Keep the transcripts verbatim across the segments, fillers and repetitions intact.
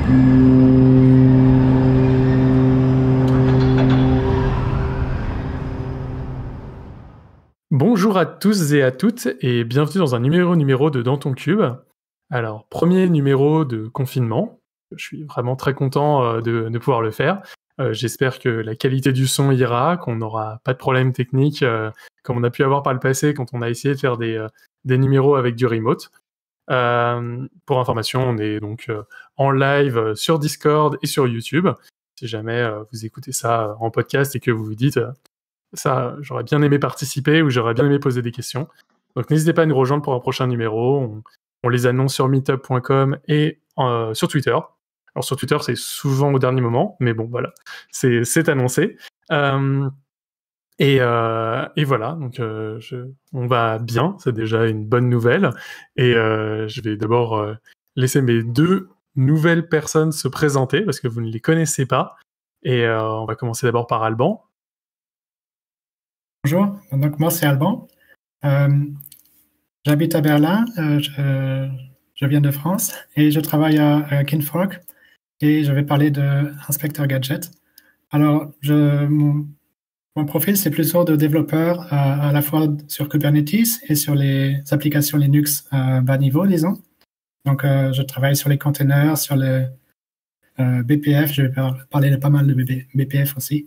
Bonjour à tous et à toutes et bienvenue dans un numéro numéro de Dans ton cube. Alors, premier numéro de confinement. Je suis vraiment très content euh, de, de pouvoir le faire. Euh, j'espère que la qualité du son ira, qu'on n'aura pas de problème technique euh, comme on a pu avoir par le passé quand on a essayé de faire des, euh, des numéros avec du remote. Euh, pour information, on est donc euh, en live euh, sur Discord et sur YouTube. Si jamais euh, vous écoutez ça euh, en podcast et que vous vous dites euh, ça, j'aurais bien aimé participer ou j'aurais bien aimé poser des questions. Donc n'hésitez pas à nous rejoindre pour un prochain numéro. On, on les annonce sur meetup point com et euh, sur Twitter. Alors sur Twitter, c'est souvent au dernier moment, mais bon, voilà, c'est, c'est annoncé. Euh, et, euh, et voilà, donc euh, je, on va bien, c'est déjà une bonne nouvelle. Et euh, je vais d'abord euh, laisser mes deux nouvelles personnes se présenter parce que vous ne les connaissez pas. Et euh, on va commencer d'abord par Alban. Bonjour, donc moi c'est Alban. Euh, j'habite à Berlin, euh, je, je viens de France et je travaille à, à Kinfolk et je vais parler de Inspecteur Gadget. Alors, je, mon, mon profil c'est plutôt de développeur à, à la fois sur Kubernetes et sur les applications Linux à bas niveau, disons. Donc, euh, je travaille sur les containers, sur le euh, B P F, je vais par, parler de pas mal de B P F aussi.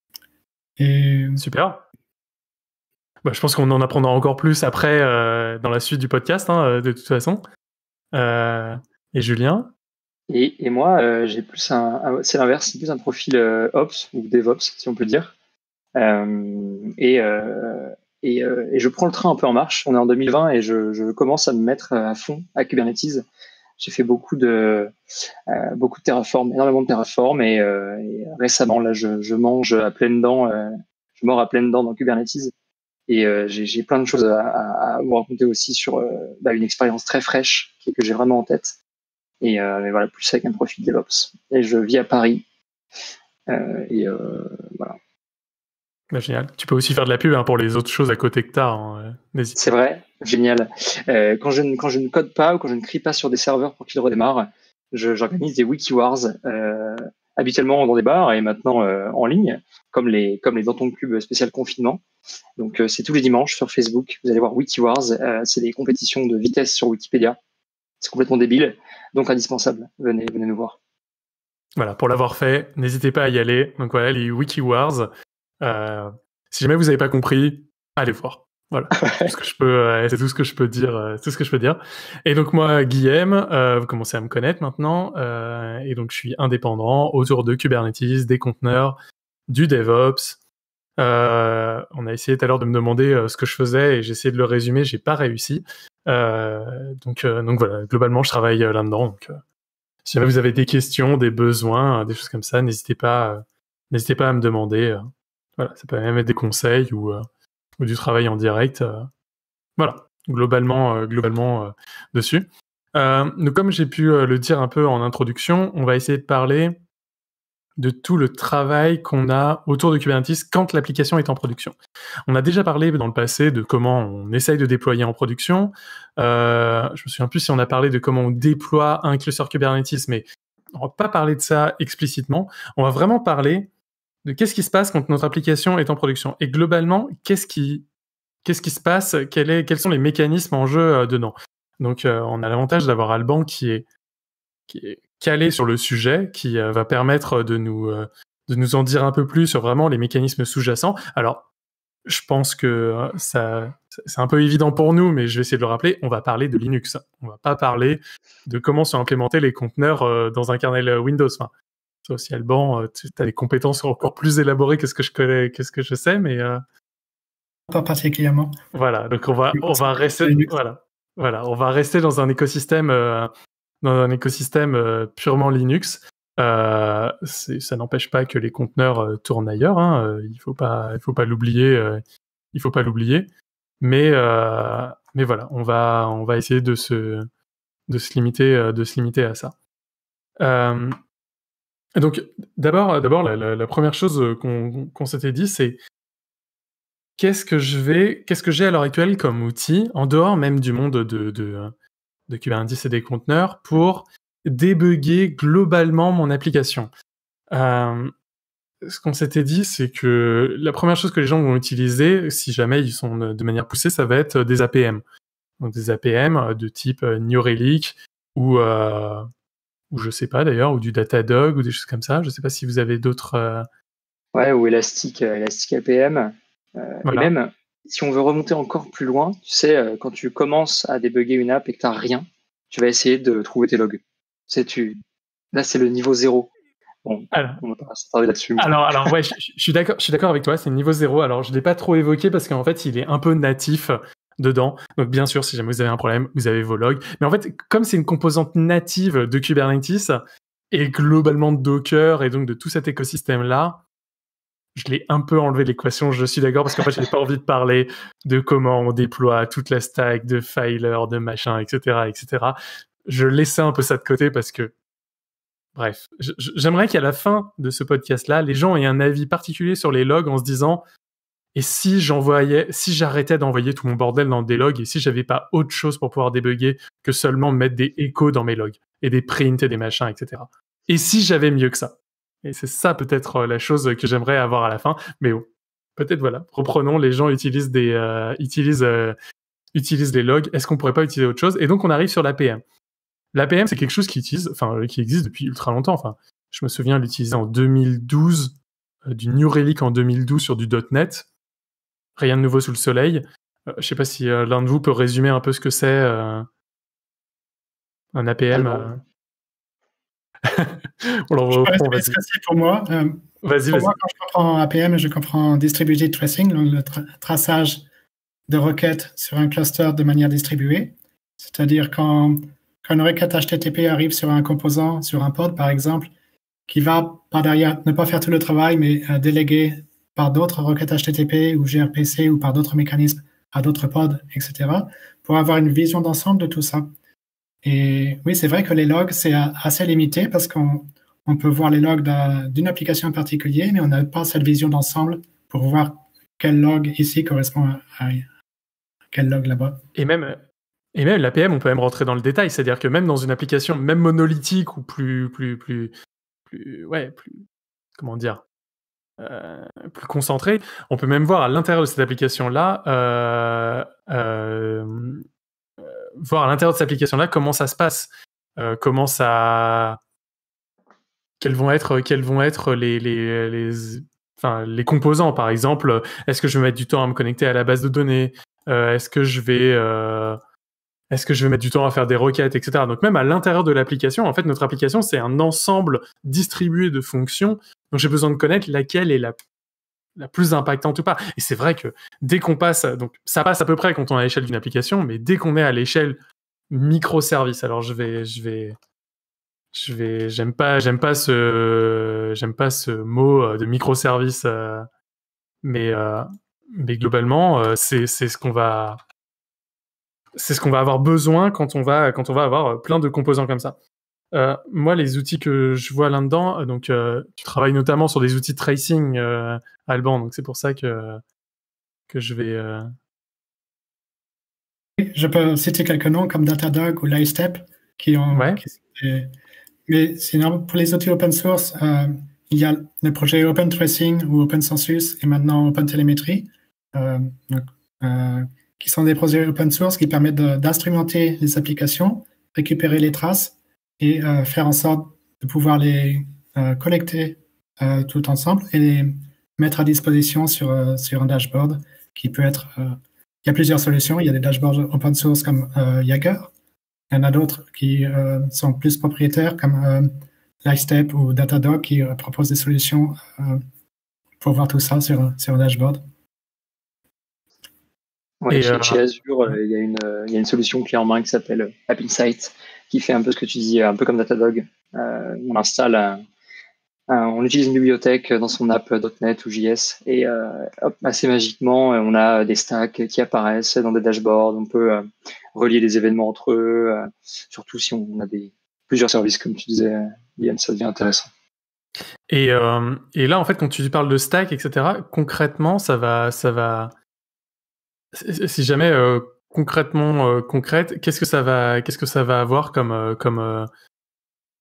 Et... Super. Bah, je pense qu'on en apprendra encore plus après euh, dans la suite du podcast, hein, de toute façon. Euh, et Julien? Et, et moi, euh, j'ai plus un, un c'est l'inverse, c'est plus un profil euh, Ops ou DevOps, si on peut dire. Euh, et, euh, et, euh, et je prends le train un peu en marche. On est en deux mille vingt et je, je commence à me mettre à fond à Kubernetes. J'ai fait beaucoup de euh, beaucoup de Terraform, énormément de Terraform, et, euh, et récemment là, je, je mange à pleines dents, euh, je mords à pleines dents dans Kubernetes. Et euh, j'ai, j'ai plein de choses à, à, à vous raconter aussi sur euh, bah, une expérience très fraîche que, que j'ai vraiment en tête. Et, euh, et voilà, plus avec un profil DevOps. Et je vis à Paris. Euh, et euh, voilà. Bah, génial. Tu peux aussi faire de la pub hein, pour les autres choses à côté que t'as. Hein. N'hésite. C'est vrai, génial. Euh, quand, je ne, quand je ne code pas ou quand je ne crie pas sur des serveurs pour qu'ils redémarrent, je, j'organise des WikiWars, euh, habituellement dans des bars et maintenant euh, en ligne, comme les, comme les Dans ton cube spécial confinement. Donc euh, c'est tous les dimanches sur Facebook. Vous allez voir WikiWars. Euh, c'est des compétitions de vitesse sur Wikipédia. C'est complètement débile, donc indispensable. Venez, venez nous voir. Voilà, pour l'avoir fait, n'hésitez pas à y aller. Donc voilà, les WikiWars. Euh, si jamais vous n'avez pas compris, allez voir. Voilà, c'est tout ce que je peux, euh, c'est tout ce que je peux dire, euh, tout ce que je peux dire. Et donc moi, Guillaume, euh, vous commencez à me connaître maintenant, euh, et donc je suis indépendant autour de Kubernetes, des conteneurs, du DevOps. Euh, on a essayé tout à l'heure de me demander euh, ce que je faisais et j'ai essayé de le résumer, j'ai pas réussi. Euh, donc, euh, donc voilà, globalement, je travaille euh, là-dedans. Donc, euh, si jamais vous avez des questions, des besoins, euh, des choses comme ça, n'hésitez pas, euh, n'hésitez pas à me demander. Euh, voilà, ça peut même être des conseils ou, euh, ou du travail en direct. Euh, voilà, globalement, euh, globalement euh, dessus. Euh, donc, comme j'ai pu euh, le dire un peu en introduction, on va essayer de parler de tout le travail qu'on a autour de Kubernetes quand l'application est en production. On a déjà parlé dans le passé de comment on essaye de déployer en production. Euh, je me souviens plus si on a parlé de comment on déploie un cluster Kubernetes, mais on va pas parler de ça explicitement. On va vraiment parler de qu'est-ce qui se passe quand notre application est en production. Et globalement, qu'est-ce qui, qu'est-ce qui se passe, quel est, quels sont les mécanismes en jeu euh, dedans. Donc, euh, on a l'avantage d'avoir Alban qui est qui est calé sur le sujet, qui euh, va permettre de nous, euh, de nous en dire un peu plus sur vraiment les mécanismes sous-jacents. Alors, je pense que euh, ça, c'est un peu évident pour nous, mais je vais essayer de le rappeler, on va parler de Linux. On va pas parler de comment sont implémentés les conteneurs euh, dans un kernel Windows. Enfin, ça aussi, Alban, euh, tu as des compétences encore plus élaborées que ce que je connais, que ce que je sais, mais... Euh... Pas particulièrement. Voilà, donc on va, on va rester... Voilà, voilà, on va rester dans un écosystème... Euh, dans un écosystème euh, purement Linux. Euh, c'est, ça n'empêche pas que les conteneurs euh, tournent ailleurs. Hein, euh, il faut pas, il faut pas l'oublier. Euh, il faut pas l'oublier. Mais, euh, mais voilà, on va, on va essayer de se, de se limiter, euh, de se limiter à ça. Euh, donc, d'abord, d'abord, la, la, la première chose qu'on, qu'on s'était dit, c'est qu'est-ce que je vais, qu'est-ce que j'ai à l'heure actuelle comme outil en dehors même du monde de, de de Kubernetes et des conteneurs pour débugger globalement mon application. Euh, ce qu'on s'était dit, c'est que la première chose que les gens vont utiliser, si jamais ils sont de manière poussée, ça va être des A P M. Donc des A P M de type New Relic ou, euh, ou je sais pas d'ailleurs, ou du Datadog ou des choses comme ça. Je sais pas si vous avez d'autres... Euh... Ouais, ou Elastic, euh, Elastic A P M. Euh, voilà. Et même, si on veut remonter encore plus loin, tu sais, euh, quand tu commences à débugger une app et que tu n'as rien, tu vas essayer de trouver tes logs. Tu sais, tu... Là, c'est le niveau zéro. Bon, alors, on va pas s'attarder là-dessus. Mais... Alors, alors ouais, je, je suis d'accord, je suis d'accord avec toi. C'est le niveau zéro. Alors, je l'ai pas trop évoqué parce qu'en fait, il est un peu natif dedans. Donc, bien sûr, si jamais vous avez un problème, vous avez vos logs. Mais en fait, comme c'est une composante native de Kubernetes et globalement de Docker et donc de tout cet écosystème-là, je l'ai un peu enlevé de l'équation. Je suis d'accord parce qu'en fait, je n'ai pas envie de parler de comment on déploie toute la stack, de filer, de machin, et cetera, et cetera. Je laissais un peu ça de côté parce que bref, j'aimerais qu'à la fin de ce podcast-là, les gens aient un avis particulier sur les logs en se disant et si j'envoyais, si j'arrêtais d'envoyer tout mon bordel dans des logs et si j'avais pas autre chose pour pouvoir débugger que seulement mettre des échos dans mes logs et des prints et des machins, et cetera. Et si j'avais mieux que ça. Et c'est ça peut-être la chose que j'aimerais avoir à la fin. Mais bon, peut-être voilà. Reprenons, les gens utilisent des, euh, utilisent, euh, utilisent les logs. Est-ce qu'on pourrait pas utiliser autre chose? Et donc on arrive sur l'A P M. L'A P M, c'est quelque chose qui utilise, enfin, qui existe depuis ultra longtemps. Enfin, je me souviens l'utiliser en deux mille douze, euh, du New Relic en deux mille douze sur du .NET. Rien de nouveau sous le soleil. Euh, je sais pas si euh, l'un de vous peut résumer un peu ce que c'est euh, un A P M. Euh... On l'envoie au fond, vas-y. C'est pour moi. Euh, vas-y, pour vas-y. moi, quand je comprends A P M, je comprends Distributed Tracing, le tra- traçage de requêtes sur un cluster de manière distribuée. C'est-à-dire quand, quand une requête H T T P arrive sur un composant, sur un pod par exemple, qui va par derrière ne pas faire tout le travail, mais euh, déléguer par d'autres requêtes H T T P ou G R P C ou par d'autres mécanismes à d'autres pods, et cetera, pour avoir une vision d'ensemble de tout ça. Et oui, c'est vrai que les logs, c'est assez limité parce qu'on on peut voir les logs d'une application en particulier, mais on n'a pas cette vision d'ensemble pour voir quel log ici correspond à, à quel log là-bas. Et même, et même l'A P M, on peut même rentrer dans le détail, c'est-à-dire que même dans une application, même monolithique ou plus, plus, plus, plus, ouais, plus, comment dire, euh, plus concentrée, on peut même voir à l'intérieur de cette application-là, euh, euh, euh, voir à l'intérieur de cette application-là comment ça se passe, euh, comment ça, quels vont être, quels vont être les, les, les, enfin, les composants, par exemple. Est-ce que je vais mettre du temps à me connecter à la base de données? euh, Est-ce que je vais euh, Est-ce que je vais mettre du temps à faire des requêtes, et cetera. Donc même à l'intérieur de l'application, en fait, notre application, c'est un ensemble distribué de fonctions. Donc j'ai besoin de connaître laquelle est la, la plus impactante ou pas. Et c'est vrai que dès qu'on passe, donc ça passe à peu près quand on est à l'échelle d'une application, mais dès qu'on est à l'échelle microservice, alors je vais, je vais, je vais, j'aime pas, j'aime pas ce, j'aime pas ce mot de microservice, euh, mais, euh, mais globalement, euh, c'est, c'est ce qu'on va c'est ce qu'on va avoir besoin quand on va, quand on va avoir plein de composants comme ça. Euh, moi, les outils que je vois là-dedans, donc euh, tu travailles notamment sur des outils de tracing, euh, Alban, donc c'est pour ça que, que je vais... Euh... Je peux citer quelques noms comme Datadog ou Lightstep qui ont... Ouais. Qui, mais sinon, pour les outils open source, euh, il y a le projet Open Tracing ou Open Census et maintenant Open Telemetry, euh, donc, euh, qui sont des projets open source qui permettent d'instrumenter les applications, récupérer les traces et euh, faire en sorte de pouvoir les euh, collecter euh, tout ensemble et les mettre à disposition sur, euh, sur un dashboard qui peut être... Euh, il y a plusieurs solutions. Il y a des dashboards open source comme euh, Jaeger. Il y en a d'autres qui euh, sont plus propriétaires comme euh, Lightstep ou Datadog qui euh, proposent des solutions euh, pour voir tout ça sur, sur un dashboard. Ouais, chez, euh... chez Azure, euh, il, y a une, euh, il y a une solution clé en main qui s'appelle App Insight, qui fait un peu ce que tu dis, un peu comme Datadog. Euh, on installe, un, un, on utilise une bibliothèque dans son app .NET ou J S et euh, hop, assez magiquement, on a des stacks qui apparaissent dans des dashboards. On peut euh, relier des événements entre eux, euh, surtout si on a des plusieurs services, comme tu disais, Yann, ça devient intéressant. Et, euh, et là, en fait, quand tu parles de stack, et cetera, concrètement, ça va, ça va. Si jamais euh, concrètement euh, concrète, qu'est-ce que ça va, qu'est-ce que ça va avoir comme euh, comme euh,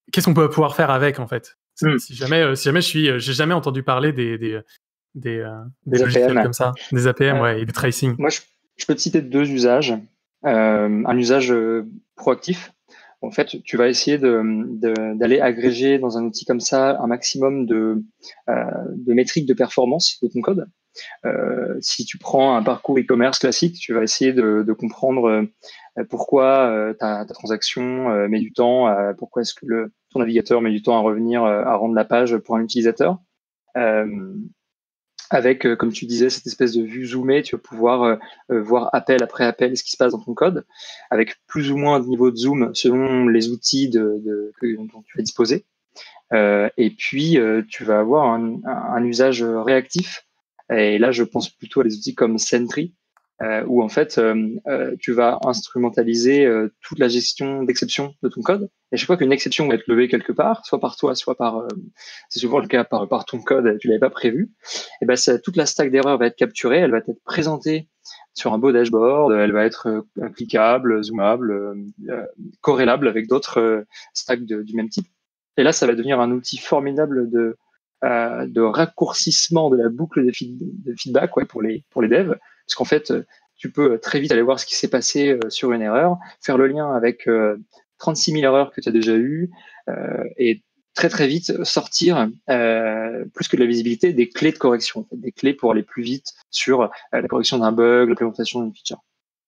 qu'est-ce qu'on peut pouvoir faire avec en fait. Mm. Si jamais, euh, si jamais je suis, j'ai jamais entendu parler des des des, euh, des, Des logiciels A P M. comme ça, des A P M, Euh, ouais, et des tracing. Moi, je, je peux te citer deux usages. Euh, un usage euh, proactif. En fait, tu vas essayer de, de, d'aller agréger dans un outil comme ça un maximum de, euh, de métriques de performance de ton code. Euh, si tu prends un parcours e-commerce classique, tu vas essayer de, de comprendre euh, pourquoi euh, ta, ta transaction euh, met du temps, euh, pourquoi est-ce que le, ton navigateur met du temps à revenir, euh, à rendre la page pour un utilisateur. Euh, avec, euh, comme tu disais, cette espèce de vue zoomée, tu vas pouvoir euh, euh, voir appel après appel ce qui se passe dans ton code, avec plus ou moins de niveau de zoom selon les outils de, de, que, dont tu vas disposer. Euh, et puis, euh, tu vas avoir un, un, un usage réactif. Et là, je pense plutôt à des outils comme Sentry, euh, où en fait, euh, euh, tu vas instrumentaliser euh, toute la gestion d'exception de ton code. Et chaque fois qu'une exception va être levée quelque part, soit par toi, soit par, euh, c'est souvent le cas par, par ton code, tu l'avais pas prévu, et ben ça, toute la stack d'erreurs va être capturée, elle va être présentée sur un beau dashboard, elle va être euh, cliquable, zoomable, euh, corrélable avec d'autres euh, stacks de, du même type. Et là, ça va devenir un outil formidable de euh, de raccourcissement de la boucle de, feed, de feedback ouais, pour les pour les devs, parce qu'en fait, tu peux très vite aller voir ce qui s'est passé euh, sur une erreur, faire le lien avec euh, trente-six mille erreurs que tu as déjà eues, euh, et très très vite sortir, euh, plus que de la visibilité, des clés de correction, en fait, des clés pour aller plus vite sur euh, la correction d'un bug, l'implémentation d'une feature.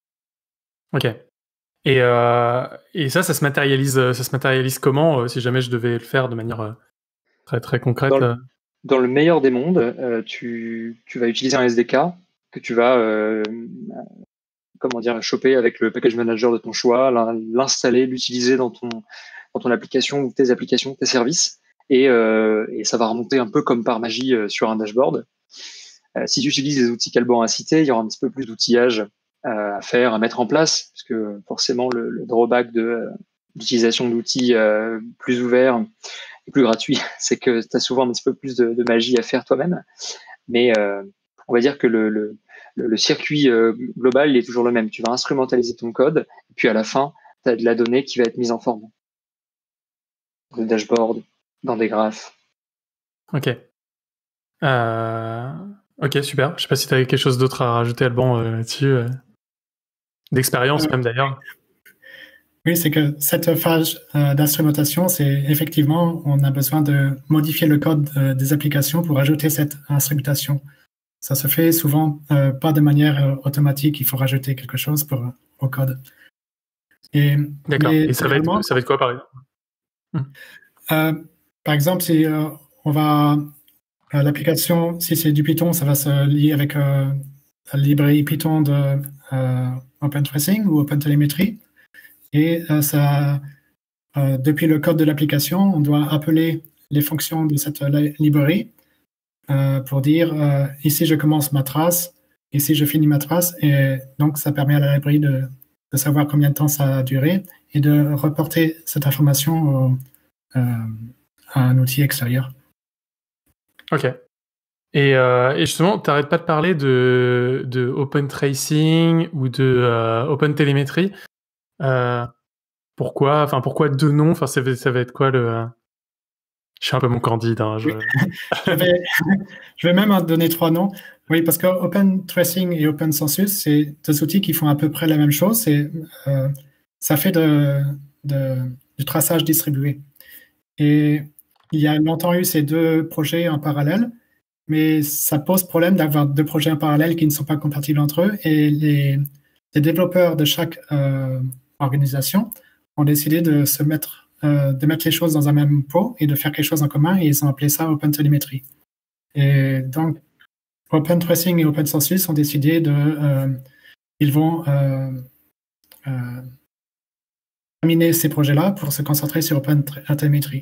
Ok. Et, euh, et ça, ça se matérialise, ça se matérialise comment, euh, si jamais je devais le faire de manière euh, très très concrète? Dans le, euh... dans le meilleur des mondes, euh, tu, tu vas utiliser un S D K que tu vas euh, comment dire, choper avec le package manager de ton choix, l'installer, l'utiliser dans ton, dans ton application ou tes applications, tes services, et, euh, et ça va remonter un peu comme par magie euh, sur un dashboard. Euh, si tu utilises les outils qu'Alban a cités, il y aura un petit peu plus d'outillage euh, à faire, à mettre en place, parce que forcément le, le drawback de euh, l'utilisation d'outils euh, plus ouverts et plus gratuits, c'est que tu as souvent un petit peu plus de, de magie à faire toi-même. Mais euh, on va dire que le, le, le circuit euh, global, il est toujours le même. Tu vas instrumentaliser ton code, et puis à la fin, tu as de la donnée qui va être mise en forme. Dans des dashboards, dans des graphes. Ok. Euh... Ok, super. Je sais pas si tu avais quelque chose d'autre à rajouter, Alban, euh, là-dessus. Euh... D'expérience euh, même, d'ailleurs. Oui, c'est que cette phase euh, d'instrumentation, c'est effectivement, on a besoin de modifier le code euh, des applications pour ajouter cette instrumentation. Ça se fait souvent euh, pas de manière euh, automatique, il faut rajouter quelque chose pour, au code. Et, D'accord. Et ça va, être, ça va être quoi, par exemple? euh, Par exemple, si euh, on va... Euh, l'application, si c'est du Python, ça va se lier avec euh, la librairie Python de euh, OpenTracing ou OpenTelemetry. Et euh, ça, euh, depuis le code de l'application, on doit appeler les fonctions de cette librairie euh, pour dire euh, ici je commence ma trace, ici je finis ma trace. Et donc, ça permet à la librairie de, de savoir combien de temps ça a duré et de reporter cette information au, euh, à un outil extérieur. Ok. Et, euh, et justement, tu n'arrêtes pas de parler de, de Open Tracing ou de euh, Open Telemetry. Euh, pourquoi, enfin, pourquoi deux noms? Enfin, ça va, ça va être quoi le... Euh... Je suis un peu mon candide. Hein, je... Oui. je, vais, je vais même en donner trois noms. Oui, parce que Open Tracing et Open Census, c'est deux outils qui font à peu près la même chose. C'est, euh, ça fait de, de, du traçage distribué. Et il y a longtemps eu ces deux projets en parallèle, mais ça pose problème d'avoir deux projets en parallèle qui ne sont pas compatibles entre eux. Et les, les développeurs de chaque euh, organisation ont décidé de se mettre, euh, de mettre les choses dans un même pot et de faire quelque chose en commun, et ils ont appelé ça Open Telemetry. Et donc, Open Tracing et Open Census ont décidé de, euh, ils vont euh, euh, terminer ces projets-là pour se concentrer sur Open Telemetry.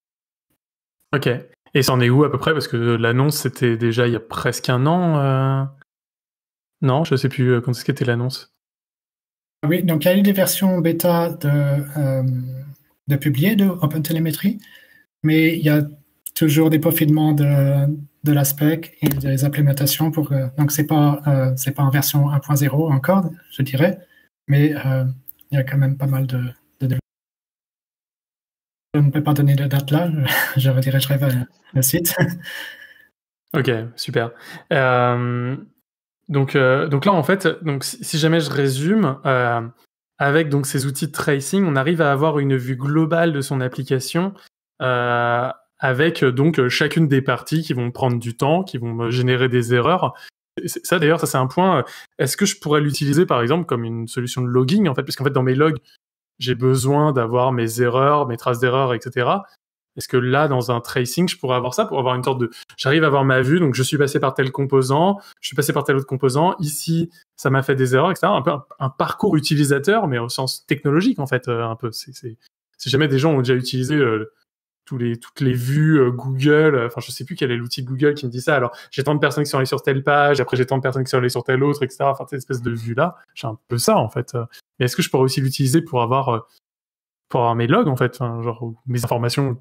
Ok. Et ça en est où à peu près? Parce que l'annonce, c'était déjà il y a presque un an. Euh... Non, je ne sais plus quand est-ce qu'était l'annonce. Oui, donc il y a eu des versions bêta de, euh, de publiées de OpenTelemetry, mais il y a toujours des peaufinements de, de la spec et des implémentations. Pour, euh, donc ce n'est pas, euh, c'est pas en version un point zéro encore, je dirais, mais euh, il y a quand même pas mal de, de développement. je ne peux pas donner de date là, je, je redirigerai vers le site. Ok, super. Euh, donc, euh, donc là, en fait, donc, si, si jamais je résume, euh, avec donc, ces outils de tracing, on arrive à avoir une vue globale de son application euh, avec donc chacune des parties qui vont prendre du temps, qui vont générer des erreurs. C'est, ça, d'ailleurs, ça c'est un point. Est-ce que je pourrais l'utiliser, par exemple, comme une solution de logging, en fait, parce qu'en fait, dans mes logs, j'ai besoin d'avoir mes erreurs, mes traces d'erreurs, et cetera. Est-ce que là, dans un tracing, je pourrais avoir ça pour avoir une sorte de... J'arrive à avoir ma vue, donc je suis passé par tel composant, je suis passé par tel autre composant, ici, ça m'a fait des erreurs, et cetera. Un peu un, un parcours utilisateur, mais au sens technologique, en fait, euh, un peu. C'est, c'est... Si jamais des gens ont déjà utilisé euh, tous les, toutes les vues euh, Google, enfin, je sais plus quel est l'outil de Google qui me dit ça. Alors, j'ai tant de personnes qui sont allées sur telle page, après j'ai tant de personnes qui sont allées sur telle autre, et cetera. Enfin, cette espèce de vue-là, j'ai un peu ça, en fait. Mais est-ce que je pourrais aussi l'utiliser pour avoir, euh, pour avoir mes logs, en fait, enfin, genre mes informations?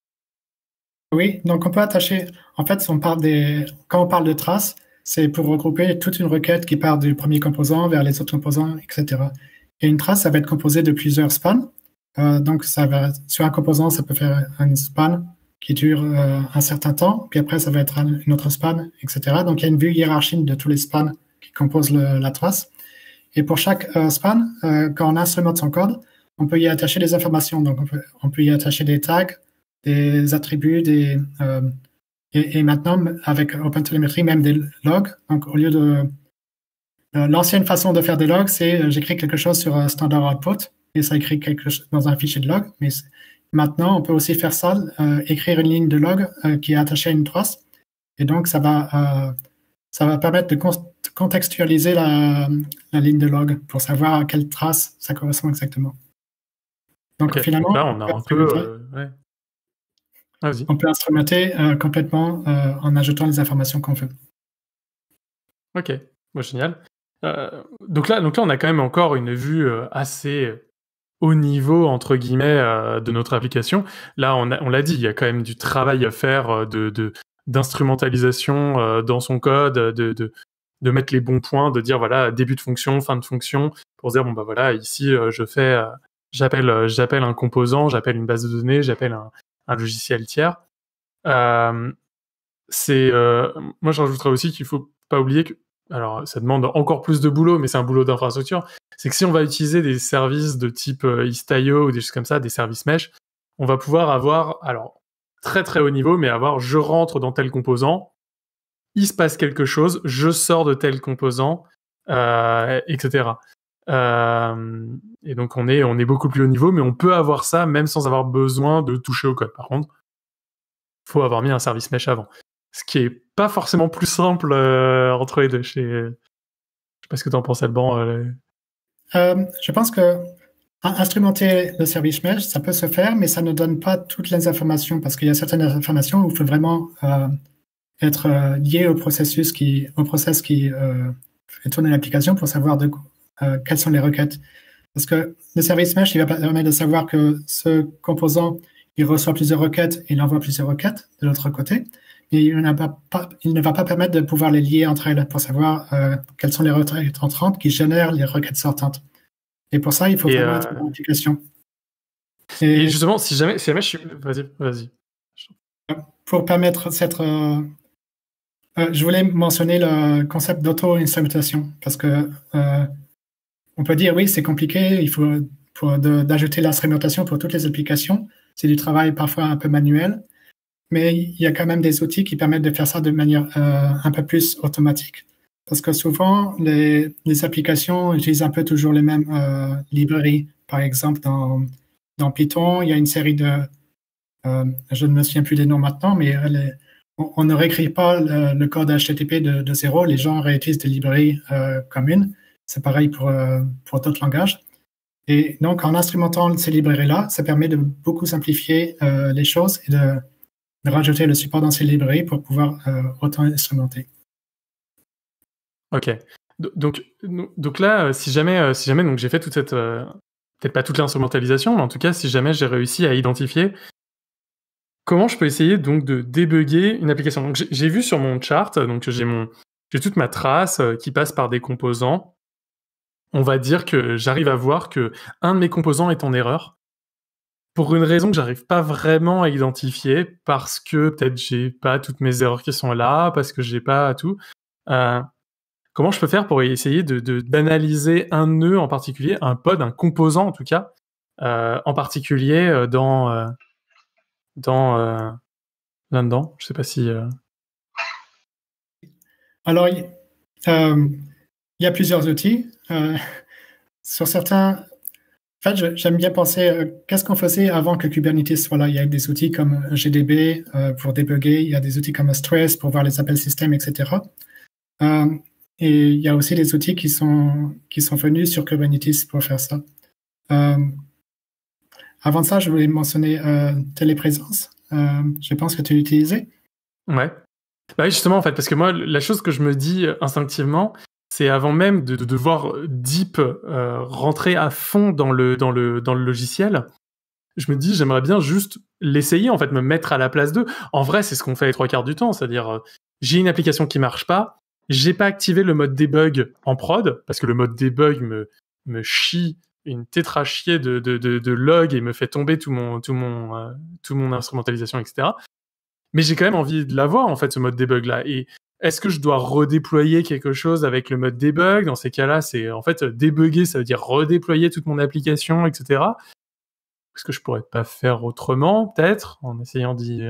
Oui, donc on peut attacher, en fait, on parle des, quand on parle de traces, c'est pour regrouper toute une requête qui part du premier composant vers les autres composants, et cetera. Et une trace, ça va être composé de plusieurs spans. Euh, donc, ça va, sur un composant, ça peut faire un span qui dure euh, un certain temps, puis après, ça va être un, une autre span, et cetera. Donc, il y a une vue hiérarchique de tous les spans qui composent le, la trace. Et pour chaque euh, span, euh, quand on instrumente son code, on peut y attacher des informations. Donc, on peut, on peut y attacher des tags, des attributs, des, euh, et, et maintenant, avec OpenTelemetry, même des logs. Donc, au lieu de... Euh, l'ancienne façon de faire des logs, c'est euh, j'écris quelque chose sur un standard output et ça écrit quelque chose dans un fichier de log. Mais maintenant, on peut aussi faire ça, euh, écrire une ligne de log euh, qui est attachée à une trace. Et donc, ça va, euh, ça va permettre de con- contextualiser la, la ligne de log pour savoir à quelle trace ça correspond exactement. Donc, okay. finalement, donc là, on a un peu... Euh, ouais. Ah, on peut instrumenter euh, complètement euh, en ajoutant les informations qu'on veut. Ok, bon, génial. Euh, donc, là, donc là, on a quand même encore une vue euh, assez haut niveau, entre guillemets, euh, de notre application. Là, on, a, on l'a dit, il y a quand même du travail à faire euh, de, de, d'instrumentalisation euh, dans son code, de, de, de mettre les bons points, de dire, voilà, début de fonction, fin de fonction, pour dire, bon, bah voilà, ici, euh, je fais... Euh, j'appelle, euh, j'appelle un composant, j'appelle une base de données, j'appelle un, un logiciel tiers. Euh, c'est, euh, moi, je rajouterais aussi qu'il faut pas oublier que, alors ça demande encore plus de boulot, mais c'est un boulot d'infrastructure, c'est que si on va utiliser des services de type euh, Istio ou des choses comme ça, des services mesh, on va pouvoir avoir, alors très très haut niveau, mais avoir je rentre dans tel composant, il se passe quelque chose, je sors de tel composant, euh, et cetera. Euh, et donc on est, on est beaucoup plus haut niveau, mais on peut avoir ça même sans avoir besoin de toucher au code. Par contre, il faut avoir mis un service mesh avant. Ce qui est pas forcément plus simple euh, entre les deux. Je sais, je sais pas ce que tu en penses, Alban. Euh... Euh, je pense que instrumenter le service mesh, ça peut se faire, mais ça ne donne pas toutes les informations parce qu'il y a certaines informations où il faut vraiment euh, être euh, lié au processus qui, au process qui euh, fait tourner l'application pour savoir de, euh, quelles sont les requêtes. Parce que le service mesh, il va permettre de savoir que ce composant, il reçoit plusieurs requêtes et il envoie plusieurs requêtes de l'autre côté. Mais il, pas, il ne va pas permettre de pouvoir les lier entre elles pour savoir euh, quelles sont les requêtes entrantes qui génèrent les requêtes sortantes. Et pour ça, il faut et vraiment euh... être une application. Et, et justement, si jamais, si jamais je suis... Vas-y, vas-y. Pour permettre cette... Euh, euh, je voulais mentionner le concept d'auto-instrumentation parce que euh, on peut dire, oui, c'est compliqué, il faut pour de, d'ajouter l'instrumentation pour toutes les applications. C'est du travail parfois un peu manuel. Mais il y a quand même des outils qui permettent de faire ça de manière euh, un peu plus automatique. Parce que souvent, les, les applications utilisent un peu toujours les mêmes euh, librairies. Par exemple, dans, dans Python, il y a une série de... Euh, je ne me souviens plus des noms maintenant, mais les, on, on ne réécrit pas le, le code H T T P de, de zéro. Les gens réutilisent des librairies euh, communes. C'est pareil pour, euh, pour d'autres langages. Et donc, en instrumentant ces librairies-là, ça permet de beaucoup simplifier euh, les choses et de... de rajouter le support dans ces librairies pour pouvoir euh, auto-instrumenter. Ok. Donc, donc là, si jamais, si jamais donc j'ai fait toute cette, euh, peut-être pas toute l'instrumentalisation, mais en tout cas, si jamais j'ai réussi à identifier comment je peux essayer donc de débugger une application. Donc j'ai, j'ai vu sur mon chart, donc j'ai mon, j'ai toute ma trace euh, qui passe par des composants. On va dire que j'arrive à voir que un de mes composants est en erreur. pour une raison que j'arrive pas vraiment à identifier, parce que peut-être j'ai pas toutes mes erreurs qui sont là, parce que j'ai pas tout. Euh, comment je peux faire pour essayer de, de, d'analyser un nœud en particulier, un pod, un composant en tout cas, euh, en particulier euh, dans, euh, dans euh, là-dedans. Je sais pas si... Euh... Alors, il euh, y a plusieurs outils. Euh, sur certains... En fait, j'aime bien penser, euh, qu'est-ce qu'on faisait avant que Kubernetes soit là? Il y a des outils comme G D B euh, pour débugger, il y a des outils comme Stress pour voir les appels système, et cetera. Euh, et il y a aussi des outils qui sont, qui sont venus sur Kubernetes pour faire ça. Euh, avant ça, je voulais mentionner euh, téléprésence. Euh, je pense que tu l'utilisais. Ouais. Bah oui, justement, en fait, parce que moi, la chose que je me dis instinctivement, c'est avant même de, de, de voir Deep euh, rentrer à fond dans le, dans, le, dans le logiciel, je me dis, j'aimerais bien juste l'essayer, en fait, me mettre à la place d'eux. En vrai, c'est ce qu'on fait les trois quarts du temps, c'est-à-dire, euh, j'ai une application qui marche pas, j'ai pas activé le mode debug en prod, parce que le mode debug me, me chie une tétrachier de, de, de, de log et me fait tomber tout mon, tout mon, euh, tout mon instrumentalisation, et cetera. Mais j'ai quand même envie de l'avoir, en fait, ce mode debug-là. Et est-ce que je dois redéployer quelque chose avec le mode debug? Dans ces cas-là, c'est en fait débugger, ça veut dire redéployer toute mon application, et cetera. Est-ce que je pourrais pas faire autrement, peut-être, en essayant d'y...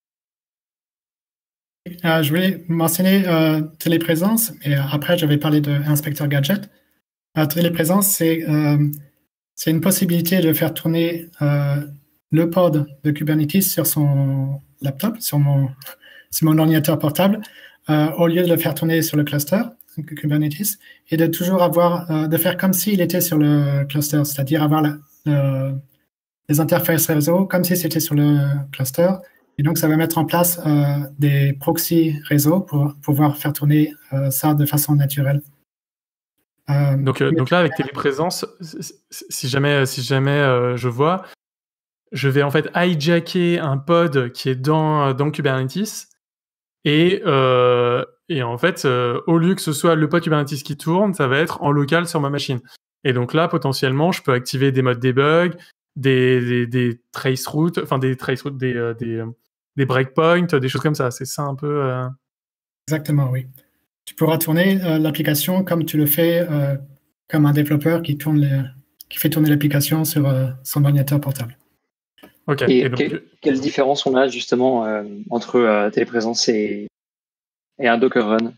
Euh, je voulais mentionner euh, téléprésence, et après, j'avais parlé de inspecteur gadget. Euh, téléprésence, c'est, euh, c'est une possibilité de faire tourner euh, le pod de Kubernetes sur son laptop, sur mon, sur mon ordinateur portable, euh, au lieu de le faire tourner sur le cluster Kubernetes, et de toujours avoir, euh, de faire comme s'il était sur le cluster, c'est-à-dire avoir la, le, les interfaces réseau comme si c'était sur le cluster. Et donc, ça va mettre en place euh, des proxys réseau pour pouvoir faire tourner euh, ça de façon naturelle. Euh, donc, euh, donc là, avec téléprésence, si jamais, si jamais euh, je vois, je vais en fait hijacker un pod qui est dans, dans Kubernetes et, euh, et en fait, euh, au lieu que ce soit le pod Kubernetes qui tourne, ça va être en local sur ma machine. Et donc là, potentiellement, je peux activer des modes debug, des, des, des trace routes, enfin des trace routes, des, euh, des, des breakpoints, des choses comme ça. C'est ça un peu... Euh... Exactement, oui. Tu pourras tourner euh, l'application comme tu le fais euh, comme un développeur qui, tourne les, qui fait tourner l'application sur euh, son ordinateur portable. Ok. Et, et donc... que, quelle différence on a justement euh, entre euh, téléprésence et, et un Docker Run?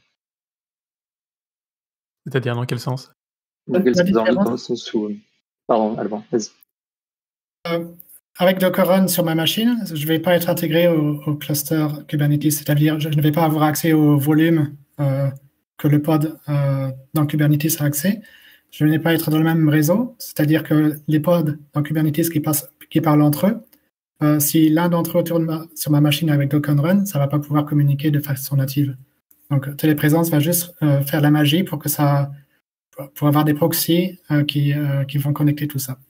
C'est-à-dire dans quel sens? Dans quel dans, dans le sens où... Pardon, Alban, vas-y. Euh, avec Docker Run sur ma machine, je ne vais pas être intégré au, au cluster Kubernetes, c'est-à-dire je ne vais pas avoir accès au volume euh, que le pod euh, dans Kubernetes a accès. Je ne vais pas être dans le même réseau, c'est-à-dire que les pods dans Kubernetes qui, passent, qui parlent entre eux, euh, si l'un d'entre eux tourne ma, sur ma machine avec Docker Run, ça ne va pas pouvoir communiquer de façon native. Donc, téléprésence va juste euh, faire la magie pour que ça, pour avoir des proxys euh, qui, euh, qui vont connecter tout ça.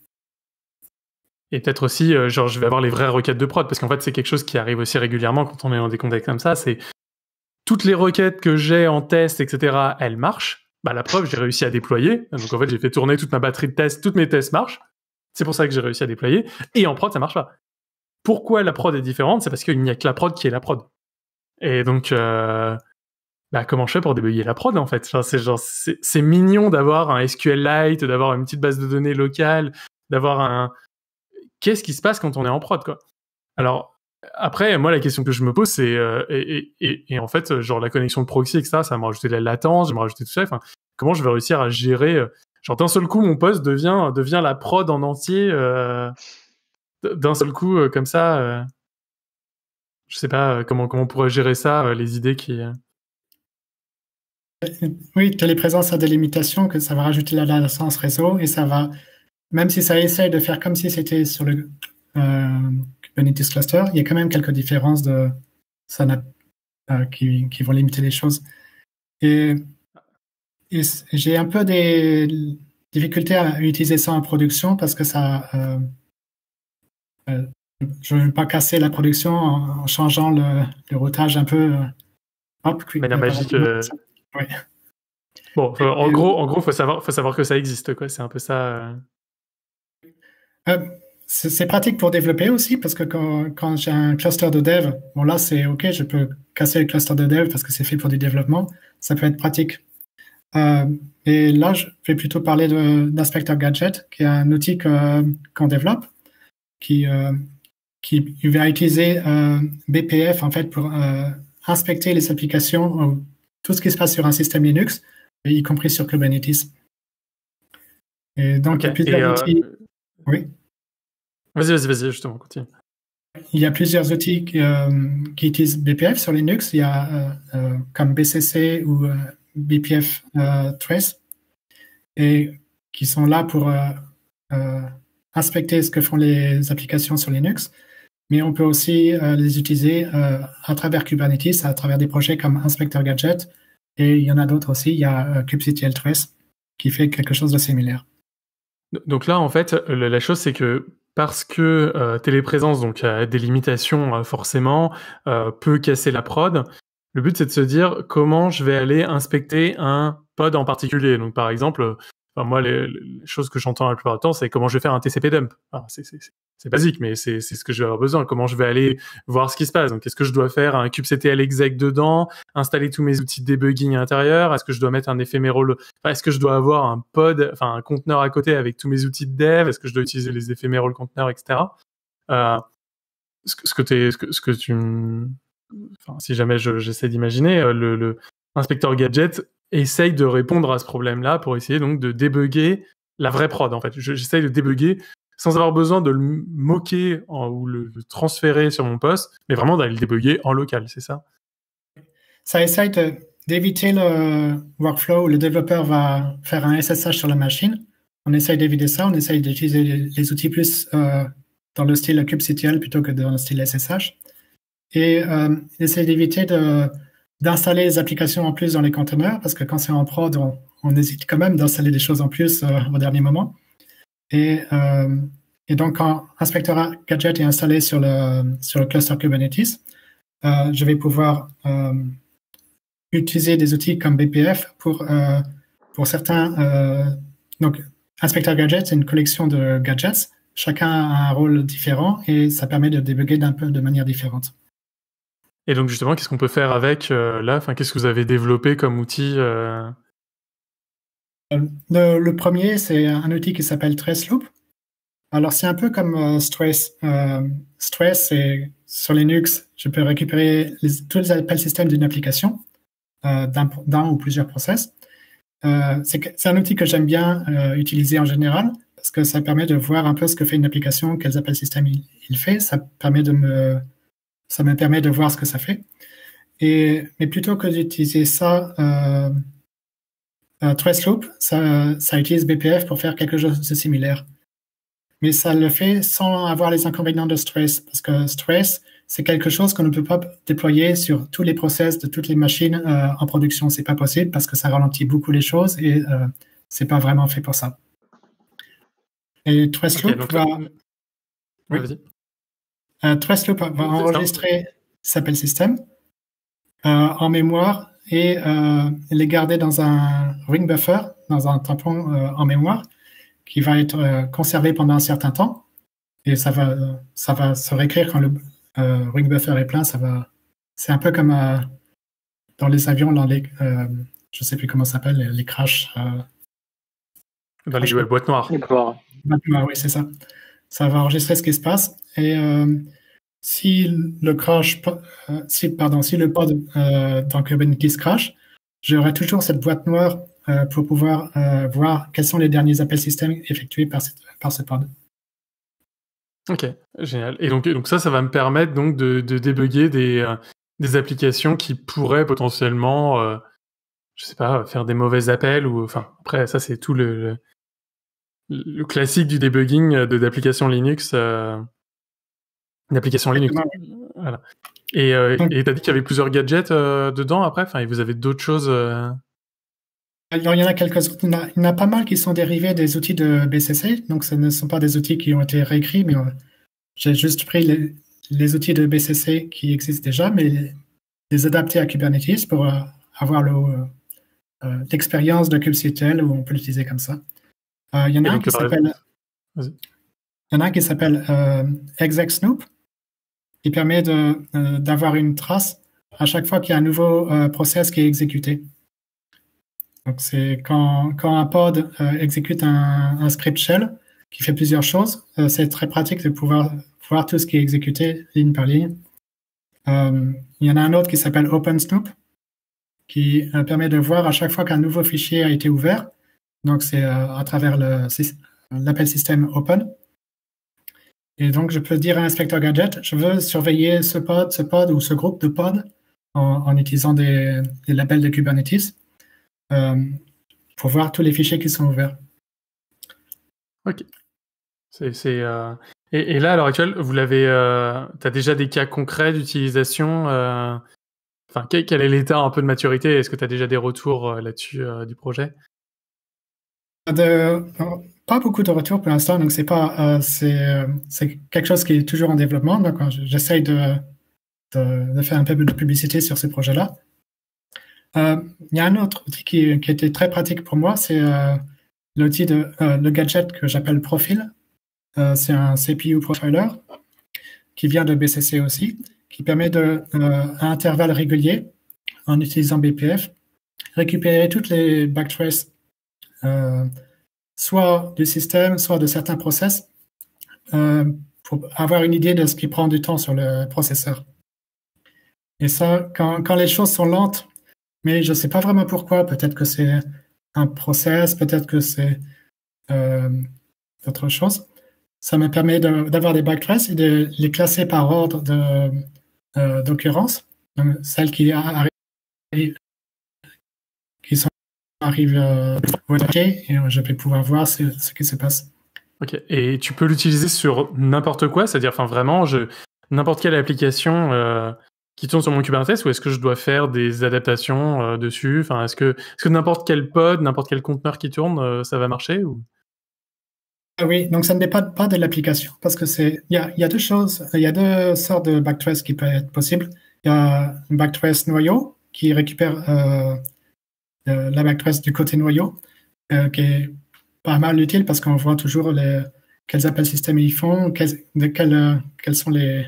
Et peut-être aussi, euh, genre, je vais avoir les vraies requêtes de prod, parce qu'en fait, c'est quelque chose qui arrive aussi régulièrement quand on est dans des contextes comme ça. C'est toutes les requêtes que j'ai en test, et cetera, elles marchent. Bah, la preuve, j'ai réussi à déployer. Donc, en fait, j'ai fait tourner toute ma batterie de tests. Toutes mes tests marchent. C'est pour ça que j'ai réussi à déployer. Et en prod, ça marche pas. Pourquoi la prod est différente? C'est parce qu'il n'y a que la prod qui est la prod. Et donc, euh, bah, comment je fais pour débugger la prod, en fait? Genre, c'est, genre, c'est, c'est mignon d'avoir un S Q L Lite, d'avoir une petite base de données locale, d'avoir un... Qu'est-ce qui se passe quand on est en prod, quoi? Alors, après, moi, la question que je me pose, c'est... Euh, et, et, et en fait, genre, la connexion de proxy, et cetera, ça va me rajouter de la latence, ça va me rajouter tout ça. Enfin, comment je vais réussir à gérer... Euh, genre, d'un seul coup, mon poste devient, devient la prod en entier. Euh, d'un seul coup, euh, comme ça... Euh, je sais pas euh, comment, comment on pourrait gérer ça, euh, les idées qui... Euh... Oui, téléprésence a des limitations, que ça va rajouter la latence réseau, et ça va... Même si ça essaye de faire comme si c'était sur le euh, Kubernetes cluster, il y a quand même quelques différences de, ça n'a, euh, qui, qui vont limiter les choses. Et, et j'ai un peu des difficultés à utiliser ça en production parce que ça, euh, euh, je ne veux pas casser la production en, en changeant le, le routage un peu. Euh, hop, Mais la magique. Euh... Oui. Bon, faut, en, gros, en gros, faut savoir, faut savoir que ça existe, quoi. C'est un peu ça. Euh... Euh, c'est, c'est pratique pour développer aussi, parce que quand, quand j'ai un cluster de dev, bon là c'est OK, je peux casser le cluster de dev parce que c'est fait pour du développement, ça peut être pratique. Euh, et là, je vais plutôt parler de, d'Inspector Gadget, qui est un outil que, qu'on développe, qui, euh, qui va utiliser euh, B P F en fait pour euh, inspecter les applications, euh, tout ce qui se passe sur un système Linux, y compris sur Kubernetes. Et donc, okay. il y a plusieurs et outils. Euh... Oui. Vas-y, vas-y, vas-y, justement, continue. Il y a plusieurs outils qui, euh, qui utilisent B P F sur Linux. Il y a euh, euh, comme B C C ou euh, B P F euh, Trace, et qui sont là pour euh, euh, inspecter ce que font les applications sur Linux. Mais on peut aussi euh, les utiliser euh, à travers Kubernetes, à travers des projets comme Inspector Gadget. Et il y en a d'autres aussi. Il y a euh, kubectl Trace qui fait quelque chose de similaire. Donc là, en fait, la chose, c'est que parce que euh, téléprésence donc a des limitations euh, forcément, euh, peut casser la prod, le but, c'est de se dire comment je vais aller inspecter un pod en particulier. Donc, par exemple, enfin, moi, les, les choses que j'entends la plupart du temps, c'est comment je vais faire un T C P dump. Enfin, c'est, c'est, c'est basique, mais c'est, c'est ce que je vais avoir besoin. Comment je vais aller voir ce qui se passe. Donc, est-ce que je dois faire un kubectl exec dedans, installer tous mes outils de debugging à l'intérieur? Est-ce que je dois mettre un éphéméral? Enfin, est-ce que je dois avoir un pod, enfin, un conteneur à côté avec tous mes outils de dev? Est-ce que je dois utiliser les éphéméral conteneurs, et cetera. Euh, ce que, ce que, t'es, ce que, ce que tu Enfin, si jamais je, j'essaie d'imaginer, le, le Inspector Gadget essaye de répondre à ce problème-là pour essayer donc de débugger la vraie prod. En fait, je, j'essaye de débugger sans avoir besoin de le moquer en, ou le, le transférer sur mon poste, mais vraiment d'aller le débugger en local, c'est ça? Ça essaye de, d'éviter le workflow où le développeur va faire un S S H sur la machine. On essaye d'éviter ça, on essaye d'utiliser les, les outils plus euh, dans le style kubectl plutôt que dans le style S S H. Et euh, essayer d'éviter de, d'installer les applications en plus dans les conteneurs, parce que quand c'est en prod, on, on hésite quand même d'installer des choses en plus euh, au dernier moment. Et, euh, et donc, quand Inspector Gadget est installé sur le, sur le cluster Kubernetes, euh, je vais pouvoir euh, utiliser des outils comme B P F pour, euh, pour certains. Euh, donc, Inspector Gadget, c'est une collection de gadgets. Chacun a un rôle différent et ça permet de débugger d'un peu de manière différente. Et donc justement, qu'est-ce qu'on peut faire avec euh, là, enfin, qu'est-ce que vous avez développé comme outil euh... le, le premier, c'est un outil qui s'appelle Traceloop. Alors c'est un peu comme euh, Stress. Euh, Stress, c'est sur Linux, je peux récupérer les, tous les appels système d'une application, euh, d'un, d'un ou plusieurs process. Euh, c'est, c'est un outil que j'aime bien euh, utiliser en général parce que ça permet de voir un peu ce que fait une application, quels appels système il, il fait. Ça permet de me Ça me permet de voir ce que ça fait. Et, mais plutôt que d'utiliser ça, euh, euh, Traceloop, ça, ça utilise B P F pour faire quelque chose de similaire. Mais ça le fait sans avoir les inconvénients de Stress, parce que Stress, c'est quelque chose qu'on ne peut pas déployer sur tous les process de toutes les machines euh, en production. C'est pas possible parce que ça ralentit beaucoup les choses et euh, c'est pas vraiment fait pour ça. Et Traceloop okay, va... Euh... Oui. Vas-y. Euh, Traceloop va enregistrer s'appelle système euh, en mémoire et euh, les garder dans un ring buffer, dans un tampon euh, en mémoire qui va être euh, conservé pendant un certain temps et ça va, ça va se réécrire quand le euh, ring buffer est plein. Ça va, c'est un peu comme euh, dans les avions, dans les, euh, je sais plus comment ça s'appelle, les, les crashs. Euh, dans les crash, boîtes noires. Boîtes noires, oui, c'est ça. Ça va enregistrer ce qui se passe et euh, si le crash, euh, si, pardon, si le pod euh, dans Kubernetes crash, j'aurai toujours cette boîte noire euh, pour pouvoir euh, voir quels sont les derniers appels système effectués par, cette, par ce pod. Ok, génial. Et donc, donc ça, ça va me permettre donc de, de débugger des, euh, des applications qui pourraient potentiellement, euh, je sais pas, faire des mauvais appels ou, enfin, après, ça c'est tout le, le, le classique du debugging de d'applications Linux. Euh, D'application Linux. Voilà. Et euh, et t'as dit qu'il y avait plusieurs gadgets euh, dedans après, enfin, et vous avez d'autres choses euh... Alors, il y en a quelques-uns. Il y en a, il y en a pas mal qui sont dérivés des outils de B C C, donc ce ne sont pas des outils qui ont été réécrits, mais euh, j'ai juste pris les, les outils de B C C qui existent déjà, mais les, les adapter à Kubernetes pour euh, avoir le, euh, l'expérience de kubectl où on peut l'utiliser comme ça. Euh, il y en a et un qui s'appelle... Vas-y. Il y en a un qui s'appelle euh, exec-snoop, qui permet de, euh, d'avoir une trace à chaque fois qu'il y a un nouveau euh, process qui est exécuté. Donc, c'est quand, quand un pod euh, exécute un, un script shell qui fait plusieurs choses, euh, c'est très pratique de pouvoir voir tout ce qui est exécuté ligne par ligne. Euh, il y en a un autre qui s'appelle OpenSnoop, qui euh, permet de voir à chaque fois qu'un nouveau fichier a été ouvert. Donc, c'est euh, à travers le, l'appel système open. Et donc, je peux dire à l'inspecteur gadget, je veux surveiller ce pod, ce pod ou ce groupe de pods en, en utilisant des, des labels de Kubernetes euh, pour voir tous les fichiers qui sont ouverts. Ok. C'est, c'est, euh... et, et là, à l'heure actuelle, vous l'avez, euh... tu as déjà des cas concrets d'utilisation euh... Enfin, quel, quel est l'état un peu de maturité? Est-ce que tu as déjà des retours euh, là-dessus euh, du projet? De, pas beaucoup de retours pour l'instant, donc c'est pas, euh, c'est, c'est quelque chose qui est toujours en développement. Donc j'essaye de, de, de faire un peu de publicité sur ce projet-là. Euh, il y a un autre outil qui, qui était très pratique pour moi, c'est euh, l'outil de euh, le gadget que j'appelle Profil. Euh, c'est un C P U profiler qui vient de B C C aussi, qui permet de, euh, à intervalles réguliers, en utilisant B P F, récupérer toutes les backtraces Euh, soit du système, soit de certains process, euh, pour avoir une idée de ce qui prend du temps sur le processeur. Et ça, quand, quand les choses sont lentes, mais je ne sais pas vraiment pourquoi, peut-être que c'est un process, peut-être que c'est euh, autre chose, ça me permet de, d'avoir des backtraces et de les classer par ordre de, euh, d'occurrence, donc celles qui arrivent, qui sont arrive euh, et je vais pouvoir voir ce, ce qui se passe. Ok, et tu peux l'utiliser sur n'importe quoi, c'est-à-dire, enfin vraiment, je, n'importe quelle application euh, qui tourne sur mon Kubernetes, ou est-ce que je dois faire des adaptations euh, dessus? Enfin, est-ce que, est-ce que n'importe quel pod, n'importe quel conteneur qui tourne, euh, ça va marcher ou... Oui, donc ça ne dépend pas de l'application, parce que c'est, il y a, il y a deux choses, il y a deux sortes de backtrace qui peuvent être possibles. Il y a une backtrace noyau qui récupère euh, Euh, la backtrace du côté noyau, euh, qui est pas mal utile parce qu'on voit toujours les, quels appels système ils font, quels, de quels, euh, quels sont les...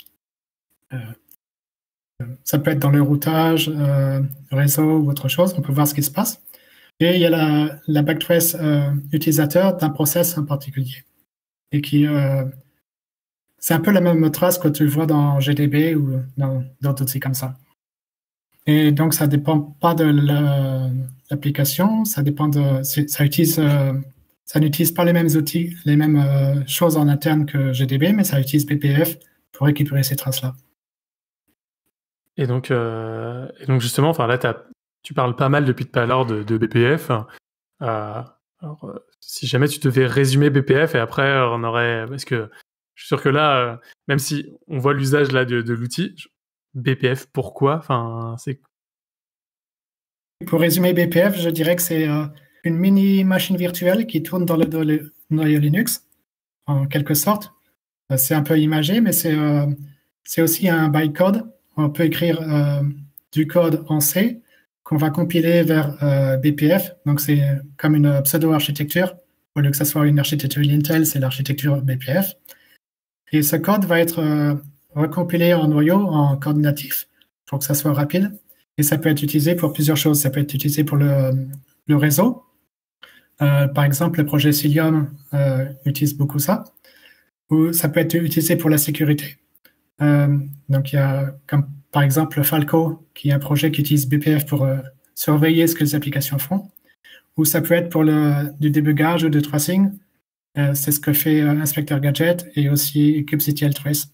Euh, ça peut être dans le routage, euh, réseau ou autre chose, on peut voir ce qui se passe. Et il y a la, la backtrace euh, utilisateur d'un process en particulier. Et qui... Euh, c'est un peu la même trace que tu vois dans G D B ou dans d'autres outils comme ça. Et donc, ça dépend pas de la, l'application, ça dépend de, ça utilise, euh, ça n'utilise pas les mêmes outils, les mêmes euh, choses en interne que G D B, mais ça utilise B P F pour récupérer ces traces-là. Et donc, euh, et donc justement, enfin là, t'as, tu parles pas mal depuis tout à l'heure de, de B P F. Euh, alors, euh, si jamais tu devais résumer B P F et après on aurait, parce que je suis sûr que là, euh, même si on voit l'usage là de, de l'outil, B P F, pourquoi? Enfin, c'est... Pour résumer B P F, je dirais que c'est euh, une mini machine virtuelle qui tourne dans le, dans le noyau Linux, en quelque sorte. Euh, c'est un peu imagé, mais c'est, euh, c'est aussi un bytecode. On peut écrire euh, du code en C qu'on va compiler vers euh, B P F. Donc, c'est comme une pseudo-architecture. Au lieu que ce soit une architecture Intel, c'est l'architecture B P F. Et ce code va être euh, recompilé en noyau, en code natif, pour que ça soit rapide. Et ça peut être utilisé pour plusieurs choses. Ça peut être utilisé pour le, le réseau. Euh, par exemple, le projet Cilium euh, utilise beaucoup ça. Ou ça peut être utilisé pour la sécurité. Euh, donc, il y a, comme par exemple, Falco, qui est un projet qui utilise B P F pour euh, surveiller ce que les applications font. Ou ça peut être pour le, du débugage ou du tracing. Euh, c'est ce que fait euh, Inspector Gadget et aussi kubectl trace.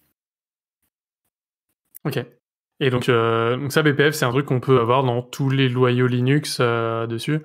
Ok. Et donc, euh, donc ça, B P F, c'est un truc qu'on peut avoir dans tous les loyaux Linux euh, dessus?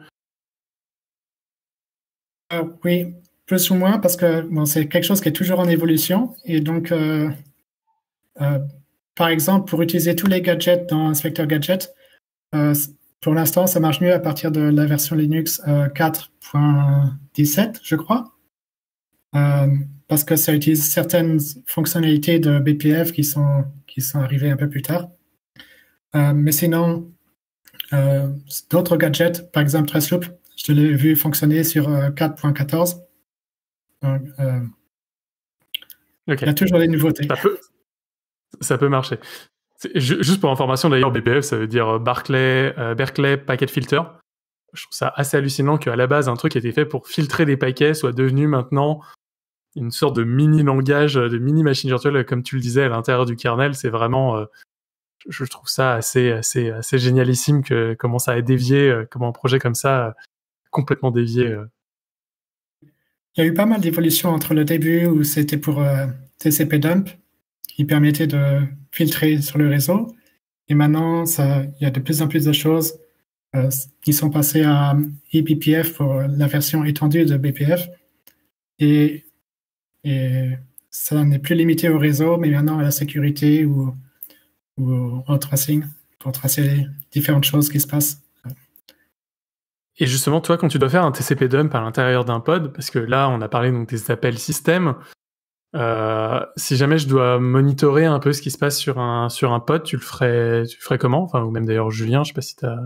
Euh, oui, plus ou moins, parce que bon, c'est quelque chose qui est toujours en évolution. Et donc, euh, euh, par exemple, pour utiliser tous les gadgets dans Inspector Gadget, euh, pour l'instant, ça marche mieux à partir de la version Linux euh, quatre point dix-sept, je crois. Euh, parce que ça utilise certaines fonctionnalités de B P F qui sont, qui sont arrivées un peu plus tard. Euh, mais sinon, euh, d'autres gadgets, par exemple Traceloop, je l'ai vu fonctionner sur euh, quatre point quatorze. Donc, euh, Ok. Il y a toujours des nouveautés. Ça peut, ça peut marcher. C'est, juste pour information d'ailleurs, B P F, ça veut dire Barclay, euh, Berkeley Packet Filter. Je trouve ça assez hallucinant qu'à la base, un truc qui était fait pour filtrer des paquets soit devenu maintenant une sorte de mini langage, de mini machine virtuelle, comme tu le disais, à l'intérieur du kernel. C'est vraiment, euh, je trouve ça assez, assez, assez génialissime que comment ça a dévié, euh, comment un projet comme ça a complètement dévié. Euh. Il y a eu pas mal d'évolutions entre le début où c'était pour euh, T C P dump, qui permettait de filtrer sur le réseau. Et maintenant, ça, il y a de plus en plus de choses euh, qui sont passées à e B P F pour la version étendue de B P F. Et, et ça n'est plus limité au réseau, mais maintenant à la sécurité ou, ou au tracing, pour tracer différentes choses qui se passent. Et justement, toi, quand tu dois faire un T C P dump à l'intérieur d'un pod, parce que là, on a parlé donc des appels système, euh, si jamais je dois monitorer un peu ce qui se passe sur un, sur un pod, tu le ferais, tu le ferais comment? Enfin, ou même d'ailleurs, Julien, je sais pas si tu as...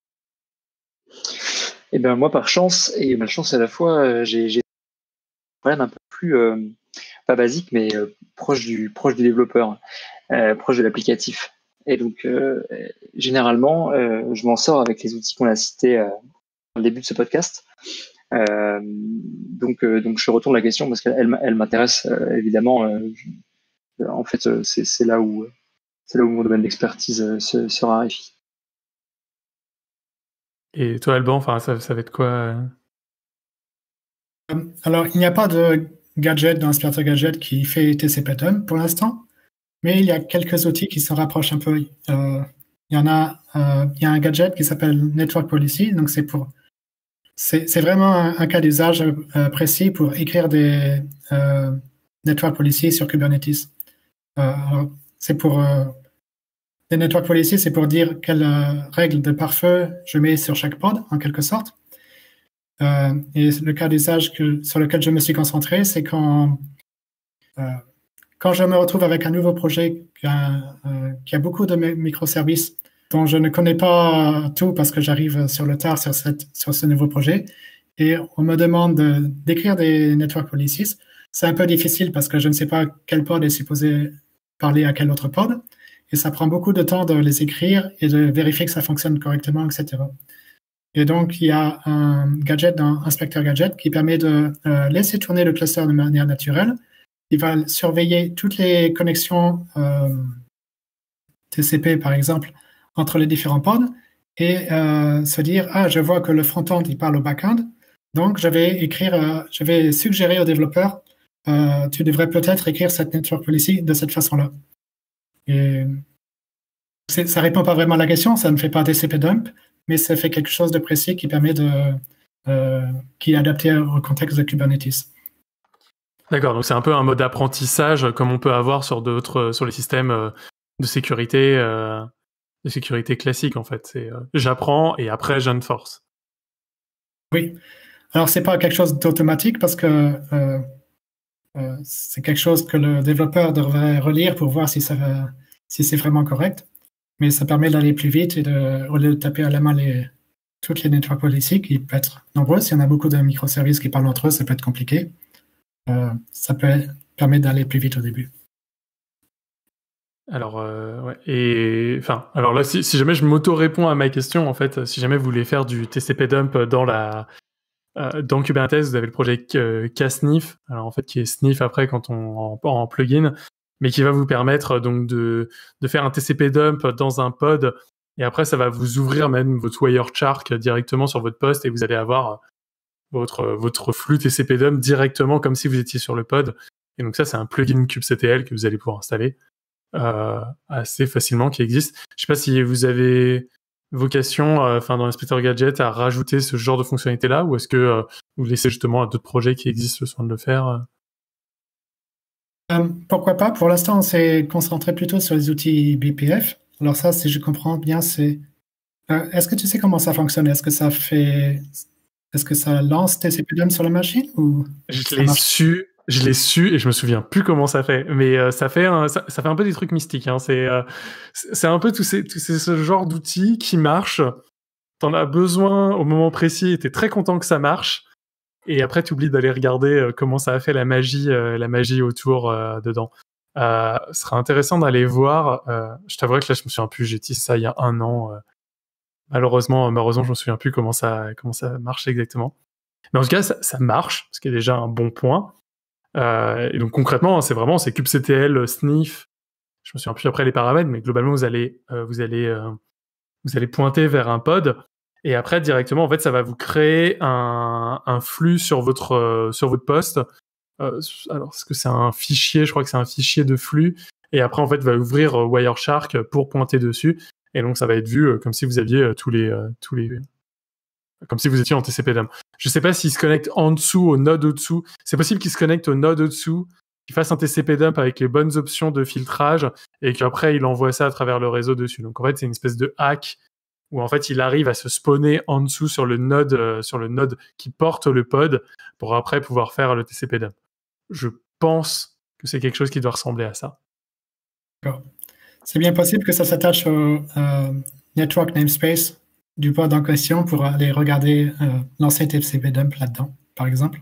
Eh bien, moi, par chance, et malchance à la fois, euh, j'ai, j'ai un problème un peu plus, euh, pas basique, mais euh, proche, du, proche du développeur, euh, proche de l'applicatif. Et donc, euh, généralement, euh, je m'en sors avec les outils qu'on a cités euh, au début de ce podcast. Euh, donc, euh, donc, je retourne la question parce qu'elle elle m'intéresse euh, évidemment. Euh, je, en fait, euh, c'est, c'est là où c'est là où mon domaine d'expertise euh, se, se raréfie. Et toi, Alban, enfin, ça, ça va être quoi? euh Alors, il n'y a pas de gadget dans Inspector Gadget qui fait T C P dump pour l'instant, mais il y a quelques outils qui se rapprochent un peu. Euh, il y en a, euh, il y a un gadget qui s'appelle Network Policy, donc c'est pour C'est, c'est vraiment un, un cas d'usage euh, précis pour écrire des euh, network policies sur Kubernetes. Euh, alors, c'est pour euh, les network policies, c'est pour dire quelles euh, règles de pare-feu je mets sur chaque pod, en quelque sorte. Euh, et le cas d'usage que, sur lequel je me suis concentré, c'est quand euh, quand je me retrouve avec un nouveau projet qui a, euh, qui a beaucoup de microservices dont je ne connais pas tout parce que j'arrive sur le tard sur, cette, sur ce nouveau projet, et on me demande de, d'écrire des network policies. C'est un peu difficile parce que je ne sais pas quel pod est supposé parler à quel autre pod, et ça prend beaucoup de temps de les écrire et de vérifier que ça fonctionne correctement, et cetera. Et donc, il y a un gadget dans Inspector Gadget qui permet de euh, laisser tourner le cluster de manière naturelle. Il va surveiller toutes les connexions euh, T C P, par exemple, entre les différents pods et euh, se dire, ah, je vois que le front-end, il parle au back-end, donc je vais écrire, euh, je vais suggérer au développeur, euh, tu devrais peut-être écrire cette network policy de cette façon-là. Et c'est, ça répond pas vraiment à la question, ça ne fait pas T C P dump, mais ça fait quelque chose de précis qui permet de, euh, qui est adapté au contexte de Kubernetes. D'accord, donc c'est un peu un mode d'apprentissage comme on peut avoir sur d'autres, sur les systèmes de sécurité, euh, de sécurité classique en fait. C'est euh, j'apprends et après j'enforce. Oui. Alors c'est pas quelque chose d'automatique parce que euh, euh, c'est quelque chose que le développeur devrait relire pour voir si ça va, si c'est vraiment correct. Mais ça permet d'aller plus vite et de, au lieu de taper à la main les, toutes les network policies qui peuvent être nombreuses. S'il y en a beaucoup de microservices qui parlent entre eux, ça peut être compliqué. Euh, ça peut permettre d'aller plus vite au début. Alors, euh, ouais. Et enfin, alors là, si, si jamais je m'auto-réponds à ma question, en fait, si jamais vous voulez faire du T C P dump dans la euh, dans Kubernetes, vous avez le projet euh, Ksniff, alors en fait qui est Sniff après quand on en, en plugin, mais qui va vous permettre donc de de faire un T C P dump dans un pod, et après ça va vous ouvrir même votre Wireshark directement sur votre poste et vous allez avoir votre votre flux T C P dump directement comme si vous étiez sur le pod. Et donc ça, c'est un plugin kubectl que vous allez pouvoir installer. Euh, assez facilement qui existe. Je sais pas si vous avez vocation, enfin euh, dans Inspector Gadget, à rajouter ce genre de fonctionnalité là, ou est-ce que euh, vous laissez justement à d'autres projets qui existent le soin de le faire? Euh, pourquoi pas? Pour l'instant, on s'est concentré plutôt sur les outils B P F. Alors ça, si je comprends bien, c'est. Euh, est-ce que tu sais comment ça fonctionne? Est-ce que ça fait, est-ce que ça lance T C P dump sur la machine ou Je l'ai su. Je l'ai su et je me souviens plus comment ça fait, mais euh, ça fait un, ça, ça fait un peu des trucs mystiques. Hein. C'est euh, c'est un peu tous ces, tous ces ce genre d'outils qui marchent. T'en as besoin au moment précis et t'es très content que ça marche. et après tu oublies d'aller regarder euh, comment ça a fait la magie, euh, la magie autour euh, dedans. Euh, ce sera intéressant d'aller voir. Euh, je t'avouerai que là, je me souviens plus. J'ai utilisé ça il y a un an. Euh, malheureusement, malheureusement, je me souviens plus comment ça, comment ça marche exactement. Mais en tout cas, ça, ça marche, ce qui est déjà un bon point. Euh, et donc concrètement, c'est vraiment c'est kubectl, sniff. Je me souviens plus après les paramètres, mais globalement, vous allez, euh, vous allez, euh, vous allez pointer vers un pod. Et après, directement, en fait, ça va vous créer un, un flux sur votre, euh, sur votre poste. Euh, alors, est-ce que c'est un fichier? Je crois que c'est un fichier de flux. Et après, en fait, va ouvrir euh, Wireshark pour pointer dessus. Et donc, ça va être vu euh, comme si vous aviez euh, tous les, euh, tous les, comme si vous étiez en T C P D U M. Je sais pas s'il se connecte en dessous, au node au-dessous. C'est possible qu'il se connecte au node au-dessous, qu'il fasse un T C P dump avec les bonnes options de filtrage et qu'après, il envoie ça à travers le réseau dessus. Donc, en fait, c'est une espèce de hack où en fait il arrive à se spawner en dessous sur le node, euh, sur le node qui porte le pod pour après pouvoir faire le T C P dump. Je pense que c'est quelque chose qui doit ressembler à ça. D'accord. C'est bien possible que ça s'attache au euh, network namespace du pod en question pour aller regarder euh, l'ancien T C P dump là-dedans, par exemple.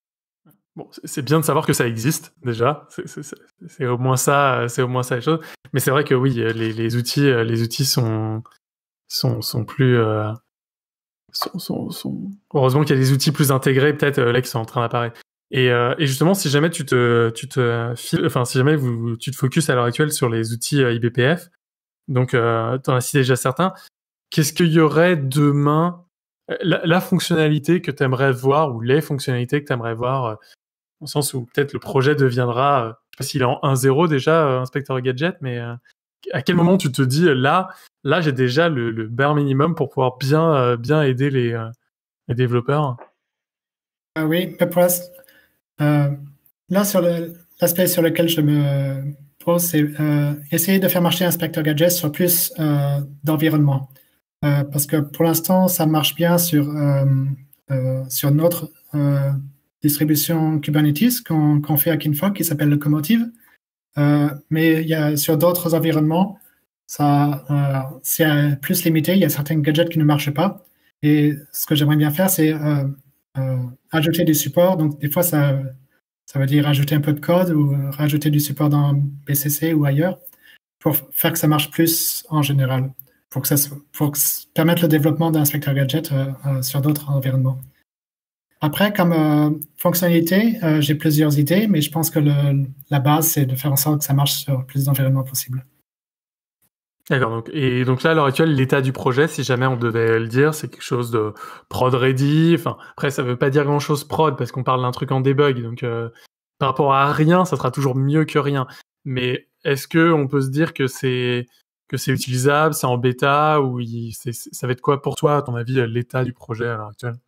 Bon, c'est bien de savoir que ça existe déjà. C'est, c'est, c'est, c'est au moins ça, c'est au moins ça les choses. Mais c'est vrai que oui, les, les outils, les outils sont sont sont plus euh, sont, sont, sont... heureusement qu'il y a des outils plus intégrés peut-être euh, là qui sont en train d'apparaître. Et, euh, et justement, si jamais tu te tu te enfin si jamais vous tu te focuses à l'heure actuelle sur les outils euh, I B P F, donc euh, t'en as cité déjà certains. Qu'est-ce qu'il y aurait demain, la, la fonctionnalité que tu aimerais voir ou les fonctionnalités que tu aimerais voir, euh, au sens où peut-être le projet deviendra, euh, je sais pas s'il est en un zéro déjà, euh, Inspector Gadget, mais euh, à quel moment tu te dis là, là j'ai déjà le, le bare minimum pour pouvoir bien, euh, bien aider les, euh, les développeurs. Euh, oui, Pepras. Euh, là, sur le, l'aspect sur lequel je me pose, c'est euh, essayer de faire marcher Inspector Gadget sur plus euh, d'environnement. Euh, parce que pour l'instant, ça marche bien sur, euh, euh, sur notre euh, distribution Kubernetes qu'on, qu'on fait à Kinfolk qui s'appelle Locomotive. Euh, mais il y a, sur d'autres environnements, ça, euh, c'est plus limité. Il y a certains gadgets qui ne marchent pas. Et ce que j'aimerais bien faire, c'est euh, euh, ajouter du support. Donc, des fois, ça, ça veut dire ajouter un peu de code ou euh, rajouter du support dans B C C ou ailleurs pour faire que ça marche plus en général, pour que ça pour que ça permette le développement d'Inspector Gadget euh, euh, sur d'autres environnements. Après, comme euh, fonctionnalité, euh, j'ai plusieurs idées, mais je pense que le, la base, c'est de faire en sorte que ça marche sur plus d'environnements possible. D'accord. Donc, et donc là, à l'heure actuelle, l'état du projet, si jamais on devait le dire, c'est quelque chose de prod ready. Enfin, après, ça veut pas dire grand-chose prod parce qu'on parle d'un truc en debug. Donc, euh, par rapport à rien, ça sera toujours mieux que rien. Mais est-ce que on peut se dire que c'est que c'est utilisable, c'est en bêta ou il, c'est, ça va être quoi pour toi, à ton avis, l'état du projet à l'heure actuelle?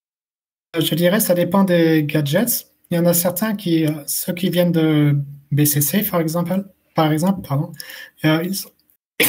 Je dirais, ça dépend des gadgets. Il y en a certains qui, euh, ceux qui viennent de B C C, par exemple, par exemple, pardon, euh, ils sont...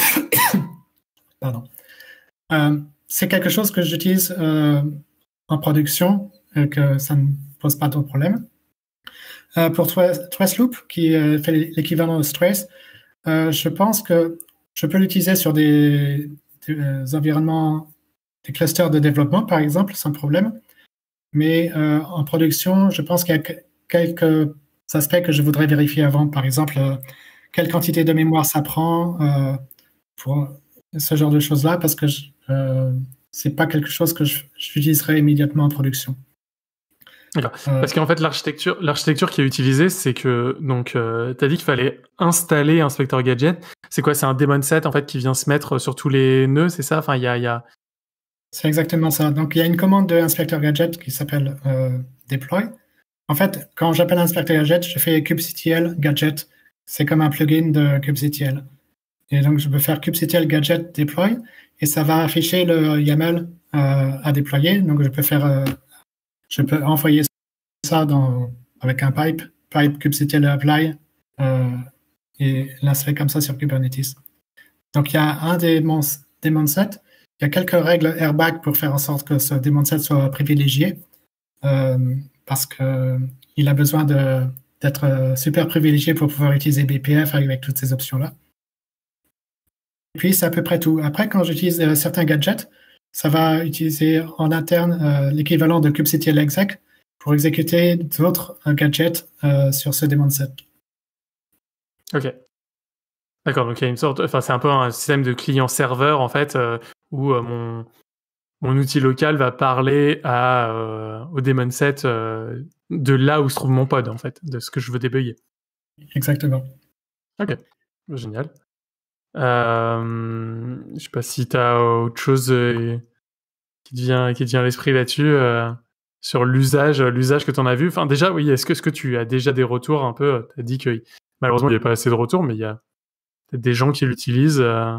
pardon. Euh, c'est quelque chose que j'utilise euh, en production, euh, que ça ne pose pas trop de problème. Euh, pour Traceloop, qui euh, fait l'équivalent de Trace, euh, je pense que je peux l'utiliser sur des, des euh, environnements, des clusters de développement, par exemple, sans problème. Mais euh, en production, je pense qu'il y a quelques aspects que je voudrais vérifier avant. Par exemple, euh, quelle quantité de mémoire ça prend euh, pour ce genre de choses-là, parce que je, euh, c'est pas quelque chose que je, j'utiliserai immédiatement en production. D'accord. Euh, Parce qu'en fait, l'architecture, l'architecture qui est utilisée, c'est que donc, euh, t'as dit qu'il fallait installer Inspector Gadget. C'est quoi? C'est un daemon set en fait qui vient se mettre sur tous les nœuds, c'est ça? Enfin, il y a, y a... C'est exactement ça. Donc, il y a une commande de Inspector Gadget qui s'appelle euh, deploy. En fait, quand j'appelle Inspector Gadget, je fais kubectl gadget. C'est comme un plugin de kubectl. Et donc, je peux faire kubectl gadget deploy et ça va afficher le YAML euh, à déployer. Donc, je peux faire, euh, je peux envoyer ça dans, avec un pipe, pipe kubectl apply euh, et l'installer comme ça sur Kubernetes. Donc, il y a un daemon, daemon set. Il y a quelques règles airbag pour faire en sorte que ce daemon set soit privilégié euh, parce qu'il a besoin de, d'être super privilégié pour pouvoir utiliser B P F avec toutes ces options-là. Et puis, c'est à peu près tout. Après, quand j'utilise euh, certains gadgets, ça va utiliser en interne euh, l'équivalent de kubectl exec pour exécuter d'autres euh, gadgets euh, sur ce daemon set. Ok. D'accord, donc il y a une sorte, enfin c'est un peu un système de client-serveur en fait, euh, où euh, mon mon outil local va parler à euh, au daemon set euh, de là où se trouve mon pod en fait, de ce que je veux débugger. Exactement. Ok, génial. Euh, je sais pas si tu as autre chose euh, qui te vient qui te vient à l'esprit là-dessus euh, sur l'usage l'usage que tu en as vu. Enfin déjà oui, est-ce que est-ce que tu as déjà des retours un peu? Tu as dit que malheureusement il n'y a pas assez de retours, mais il y a peut-être des gens qui l'utilisent. Euh...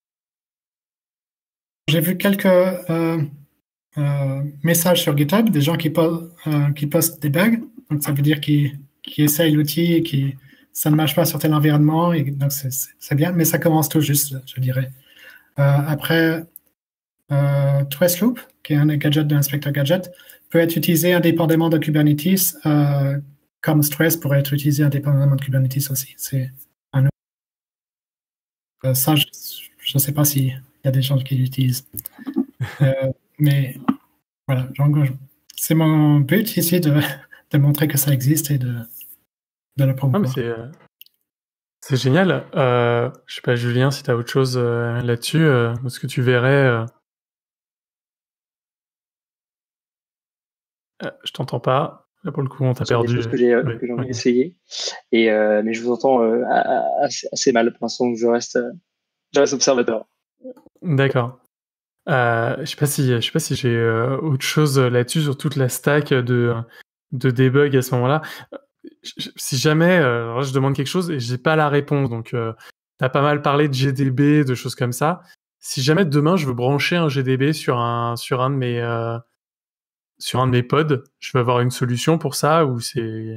J'ai vu quelques euh, euh, messages sur GitHub, des gens qui, po- euh, qui postent des bugs. Donc, ça veut dire qu'ils qu'ils essayent l'outil et que ça ne marche pas sur tel environnement. Et donc, c'est- c'est c'est bien, mais ça commence tout juste, je dirais. Euh, après, euh, Traceloop, qui est un des gadgets de l'inspecteur gadget, peut être utilisé indépendamment de Kubernetes, euh, comme Stress pourrait être utilisé indépendamment de Kubernetes aussi. C'est un autre. Euh, ça, je ne sais pas s'il y a des gens qui l'utilisent. Euh, mais voilà, donc, c'est mon but ici de, de montrer que ça existe et de, de le Ah, promouvoir. mais c'est, euh, c'est génial. Euh, je sais pas, Julien, si tu as autre chose euh, là-dessus, euh, ou ce que tu verrais. Euh... Euh, je t'entends pas. Là, pour le coup, on t'a Sur des perdu. choses que j'ai Ouais, que j'ai envie ouais. d'essayer. Et euh, mais je vous entends euh, assez, assez mal pour l'instant, donc je reste, euh, je reste observateur. D'accord. Euh, je sais pas si, je sais pas si j'ai euh, autre chose là-dessus sur toute la stack de de debug à ce moment-là. Je- je- Si jamais euh, alors là, je demande quelque chose et j'ai pas la réponse, donc euh, t'as pas mal parlé de G D B, de choses comme ça. Si jamais demain je veux brancher un G D B sur un sur un de mes euh, sur un de mes pods, je vais avoir une solution pour ça ou c'est...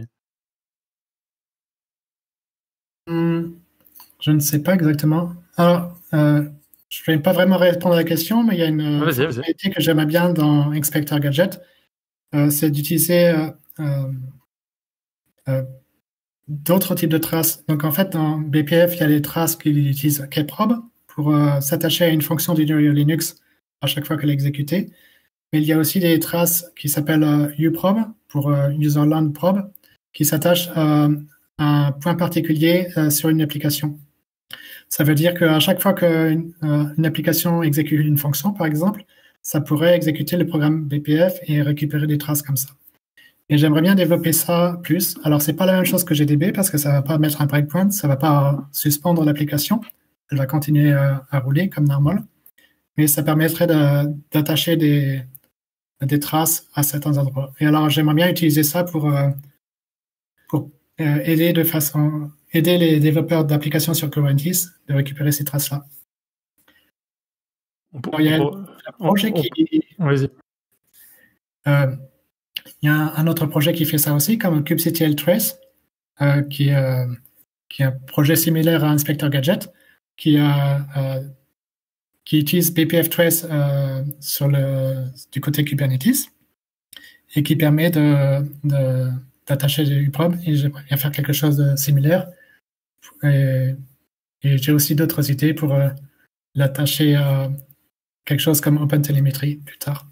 Hmm, je ne sais pas exactement. Alors, euh, je ne vais pas vraiment répondre à la question, mais il y a une Ah, euh, vas-y, vas-y. fonctionnalité que j'aime bien dans Inspector Gadget. Euh, c'est d'utiliser euh, euh, euh, d'autres types de traces. Donc, en fait, dans B P F, il y a les traces qui utilisent kprobe pour euh, s'attacher à une fonction du Linux à chaque fois qu'elle est exécutée. Mais il y a aussi des traces qui s'appellent euh, uprobe pour euh, userland probe qui s'attachent euh, à un point particulier euh, sur une application. Ça veut dire qu'à chaque fois qu'une euh, une application exécute une fonction, par exemple, ça pourrait exécuter le programme B P F et récupérer des traces comme ça. Et j'aimerais bien développer ça plus. Alors, c'est pas la même chose que G D B parce que ça va pas mettre un breakpoint, ça va pas suspendre l'application. Elle va continuer à, à rouler comme normal. Mais ça permettrait de- d'attacher des, des traces à certains endroits. Et alors, j'aimerais bien utiliser ça pour, euh, pour euh, aider de façon, aider les développeurs d'applications sur Kubernetes de récupérer ces traces-là. On, peut- Alors, il y a on un peut- projet on- qui, on- Vas-y. euh, il y a un, un autre projet qui fait ça aussi, comme kubectl trace, euh, qui, euh, qui est un projet similaire à Inspector Gadget, qui, a, euh, qui utilise B P F Trace euh, sur le, du côté Kubernetes et qui permet de, de, d'attacher des uprobe. Et j'aimerais bien faire quelque chose de similaire. Et, et j'ai aussi d'autres idées pour euh, l'attacher à quelque chose comme OpenTelemetry plus tard.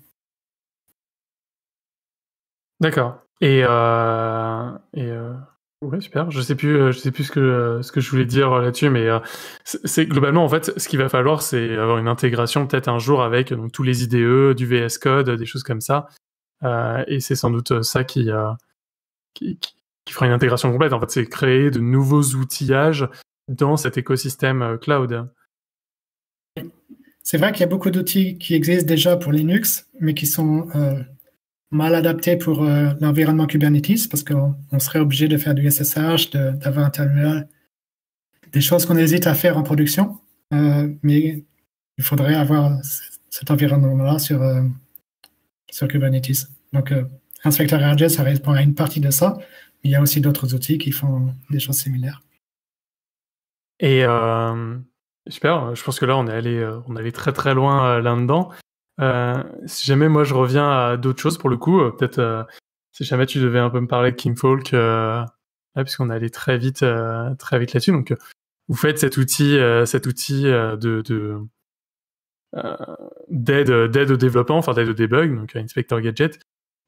D'accord. Et, euh, et euh, ouais, super. Je sais plus, euh, je sais plus ce que euh, ce que je voulais dire euh, là-dessus, mais euh, c'est c'est- globalement en fait, ce qu'il va falloir, c'est avoir une intégration peut-être un jour avec donc tous les I D E, du V S Code, des choses comme ça. Euh, et c'est sans doute ça qui, euh, qui, qui qui fera une intégration complète. En fait, c'est créer de nouveaux outillages dans cet écosystème euh, cloud. C'est vrai qu'il y a beaucoup d'outils qui existent déjà pour Linux, mais qui sont euh, mal adaptés pour euh, l'environnement Kubernetes parce qu'on on serait obligé de faire du S S H, de- d'avoir un terminal, des choses qu'on hésite à faire en production. Euh, mais il faudrait avoir c- cet environnement-là sur, euh, sur Kubernetes. Donc, euh, Inspector Gadget, ça répond à une partie de ça, mais il y a aussi d'autres outils qui font des choses similaires. Et euh, super. Je pense que là, on est allé, euh, on est allé très très loin euh, là-dedans. Euh, si jamais moi je reviens à d'autres choses pour le coup, euh, peut-être euh, si jamais tu devais un peu me parler de Kingfolk, euh, là, puisqu'on est allé très vite, euh, très vite là-dessus. Donc, euh, vous faites cet outil, euh, cet outil euh, de, de euh, d'aide, d'aide au développement, enfin d'aide au debug, donc Inspector Gadget.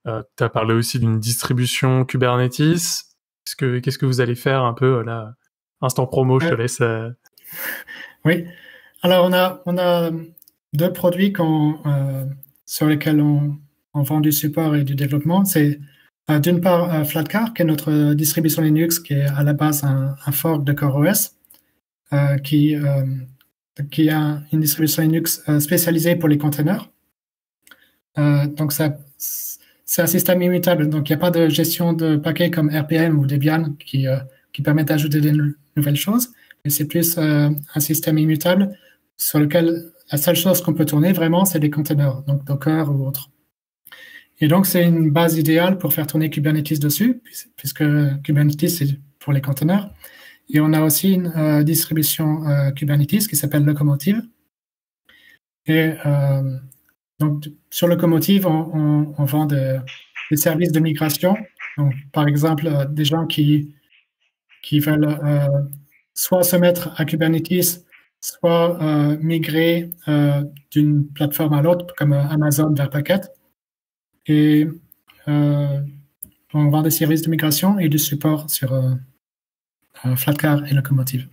Euh, tu as parlé aussi d'une distribution Kubernetes. Qu'est-ce que, qu'est-ce que vous allez faire un peu là? Instant promo, je te laisse. Euh... Oui. Alors, on a, on a deux produits qu'on, euh, sur lesquels on, on vend du support et du développement. C'est euh, d'une part euh, Flatcar, qui est notre distribution Linux, qui est à la base un, un fork de CoreOS, euh, qui, euh, qui a une distribution Linux euh, spécialisée pour les containers. Euh, donc, ça, c'est un système immutable. Donc, il n'y a pas de gestion de paquets comme R P M ou Debian qui, euh, qui permettent d'ajouter des n- nouvelles choses. Mais c'est plus euh, un système immutable sur lequel la seule chose qu'on peut tourner vraiment, c'est des containers, donc Docker ou autre. Et donc, c'est une base idéale pour faire tourner Kubernetes dessus, puisque Kubernetes, c'est pour les containers. Et on a aussi une euh, distribution euh, Kubernetes qui s'appelle Locomotive. Et euh, donc, sur Locomotive, on, on, on vend de, des services de migration. Donc, par exemple, euh, des gens qui, qui veulent euh, soit se mettre à Kubernetes, soit euh, migrer euh, d'une plateforme à l'autre, comme euh, Amazon vers Packet. Et euh, on vend des services de migration et du support sur euh, euh, Flatcar et Locomotive.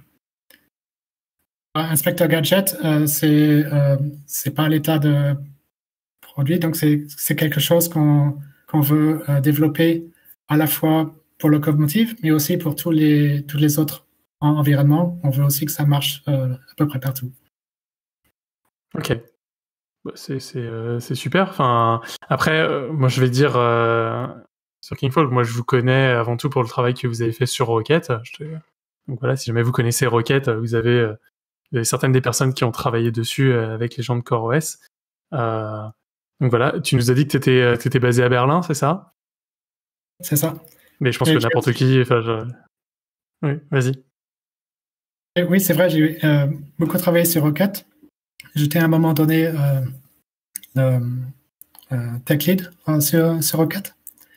Inspector Gadget, euh, c'est euh, c'est pas l'état de produit, donc c'est c'est quelque chose qu'on qu'on veut euh, développer à la fois pour Locomotive, mais aussi pour tous les tous les autres environnements. On veut aussi que ça marche euh, à peu près partout. Ok. Bah, c'est c'est euh, c'est super. Enfin, après, euh, moi je vais dire euh, sur Kingfolk, moi je vous connais avant tout pour le travail que vous avez fait sur Rocket. Je te... Donc voilà, si jamais vous connaissez Rocket, vous avez, euh, vous avez certaines des personnes qui ont travaillé dessus euh, avec les gens de CoreOS. Euh, donc voilà, tu nous as dit que tu étais, t'étais basé à Berlin, c'est ça? C'est ça. Mais je pense Et que n'importe qui. Enfin, je... Oui, vas-y. Et oui, c'est vrai, j'ai euh, beaucoup travaillé sur Rocket. J'étais à un moment donné euh, euh, euh, tech lead euh, sur, sur Rocket.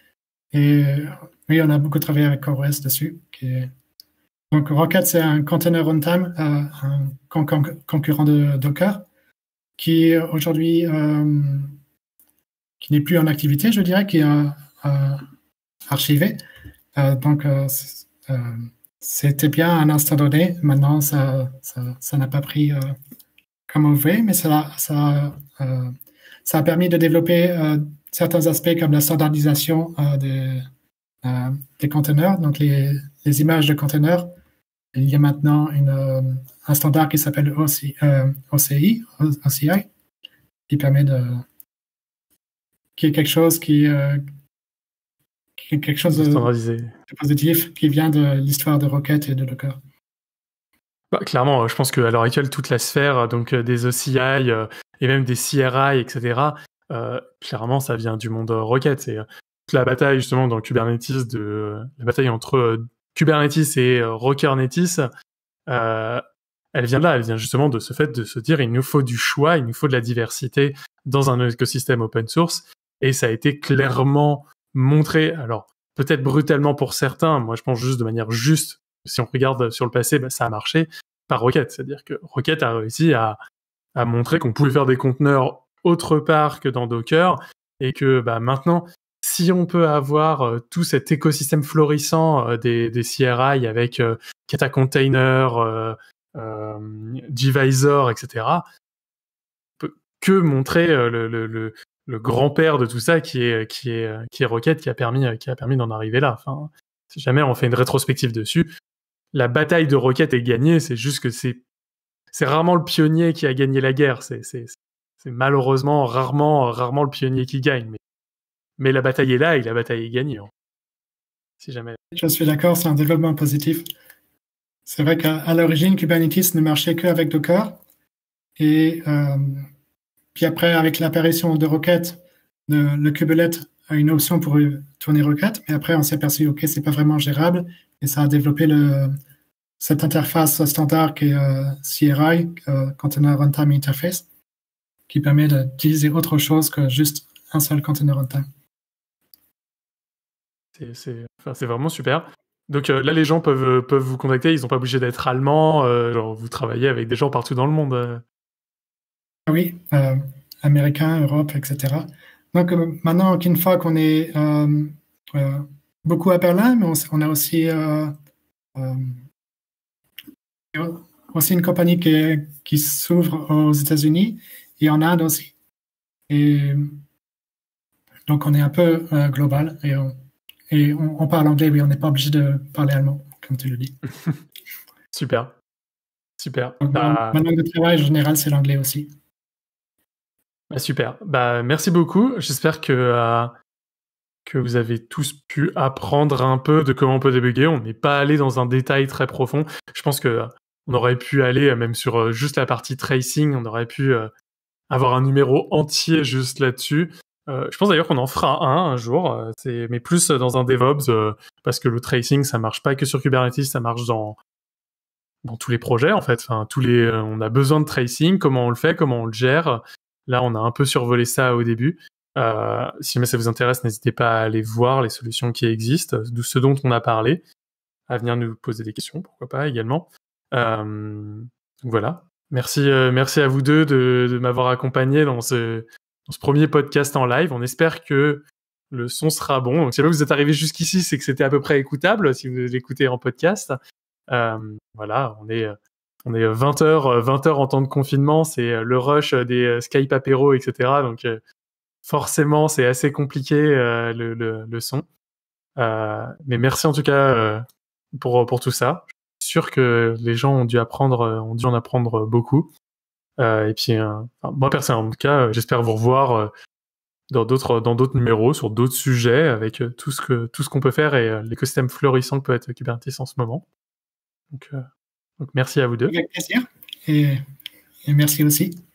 Et euh, oui, on a beaucoup travaillé avec CoreOS dessus. Qui est... Donc, Rocket, c'est un container runtime, euh, un con- con- concurrent de Docker, qui aujourd'hui euh, qui n'est plus en activité, je dirais, qui est euh, euh, archivé. Euh, donc, euh, c'est- euh, c'était bien à un instant donné. Maintenant, ça ça, ça n'a pas pris euh, comme on voulait, mais ça, ça, euh, ça a permis de développer euh, certains aspects comme la standardisation euh, des, euh, des conteneurs, donc les, les images de conteneurs. Il y a maintenant une, euh, un standard qui s'appelle O C, euh, O C I, O C I, qui permet de... qui est quelque chose qui, euh, qui est quelque chose de, Standardisé. de positif qui vient de l'histoire de Rocket et de Docker. Bah, clairement, je pense qu'à l'heure actuelle, toute la sphère donc, euh, des O C I euh, et même des C R I, et cetera, euh, clairement, ça vient du monde Rocket. C'est euh, toute la bataille, justement, dans Kubernetes, de, euh, la bataille entre euh, Kubernetes et euh, Rockernetes, euh, elle vient de là, elle vient justement de ce fait de se dire il nous faut du choix, il nous faut de la diversité dans un écosystème open source. Et ça a été clairement montré, alors peut-être brutalement pour certains, moi je pense juste de manière juste, si on regarde sur le passé, bah, ça a marché par Rocket. C'est-à-dire que Rocket a réussi à, à montrer qu'on pouvait faire des conteneurs autre part que dans Docker et que bah, maintenant, si on peut avoir euh, tout cet écosystème florissant euh, des, des C R I avec euh, Kata Container, euh, euh, Gvisor, et cetera, peut que montrer euh, le, le, le, le grand-père de tout ça qui est, qui est, qui est Rocket, qui a permis, qui a permis d'en arriver là. Enfin, si jamais on fait une rétrospective dessus, la bataille de Rocket est gagnée, c'est juste que c'est, c'est rarement le pionnier qui a gagné la guerre. C'est, c'est, c'est malheureusement rarement, rarement le pionnier qui gagne. Mais, mais la bataille est là et la bataille est gagnée. Hein. Si jamais. Je suis d'accord, c'est un développement positif. C'est vrai qu'à à l'origine, Kubernetes ne marchait qu'avec Docker. Et euh, puis après, avec l'apparition de Rocket, le, le kubelet a une option pour tourner Rocket. Mais après, on s'est aperçu, OK, c'est pas vraiment gérable. Et ça a développé le, cette interface standard qui est euh, C R I, euh, Container Runtime Interface, qui permet d'utiliser autre chose que juste un seul container runtime. C'est, c'est, enfin, c'est vraiment super. Donc euh, là, les gens peuvent, peuvent vous contacter, ils n'ont pas obligé d'être allemands, euh, genre, vous travaillez avec des gens partout dans le monde. Euh. Oui, euh, Américains, Europe, et cetera. donc euh, maintenant, Kinfolk, on est euh, euh, beaucoup à Berlin, mais on, on a aussi, euh, euh, aussi une compagnie qui, qui s'ouvre aux États-Unis et en Inde aussi. Et donc, on est un peu euh, global et, on, et on, on parle anglais, oui, on n'est pas obligé de parler allemand, comme tu le dis. Super. Super. Donc, bah... ma langue de travail, en général, c'est l'anglais aussi. Bah, super. Bah, merci beaucoup. J'espère que, euh, que vous avez tous pu apprendre un peu de comment on peut débugger. On n'est pas allé dans un détail très profond. Je pense que euh, on aurait pu aller euh, même sur euh, juste la partie tracing. On aurait pu euh, avoir un numéro entier juste là-dessus. Euh, je pense d'ailleurs qu'on en fera un un jour, euh, c'est, mais plus dans un DevOps, euh, parce que le tracing, ça marche pas que sur Kubernetes, ça marche dans, dans tous les projets, en fait. Enfin, tous les, euh, on a besoin de tracing, comment on le fait, comment on le gère. Là, on a un peu survolé ça au début. Euh, si jamais ça vous intéresse, n'hésitez pas à aller voir les solutions qui existent, de ce dont on a parlé, à venir nous poser des questions, pourquoi pas également. Euh, voilà. Merci, euh, merci à vous deux de, de m'avoir accompagné dans ce, dans ce premier podcast en live. On espère que le son sera bon. Donc, si jamais vous êtes arrivé jusqu'ici, c'est que c'était à peu près écoutable si vous l'écoutez en podcast. Euh, voilà, on est, on est vingt heures, vingt heures en temps de confinement. C'est le rush des Skype apéro, et cetera. Donc, euh, forcément, c'est assez compliqué euh, le, le, le son. Euh, mais merci en tout cas euh, pour, pour tout ça. Je suis sûr que les gens ont dû apprendre, ont dû en apprendre beaucoup. Euh, et puis, euh, enfin, moi personnellement, en tout cas, euh, j'espère vous revoir euh, dans d'autres dans d'autres numéros, sur d'autres sujets, avec euh, tout ce que tout ce qu'on peut faire et euh, l'écosystème florissant que peut être Kubernetes en ce moment. Donc, euh, donc merci à vous deux. Avec plaisir. Et, et merci aussi.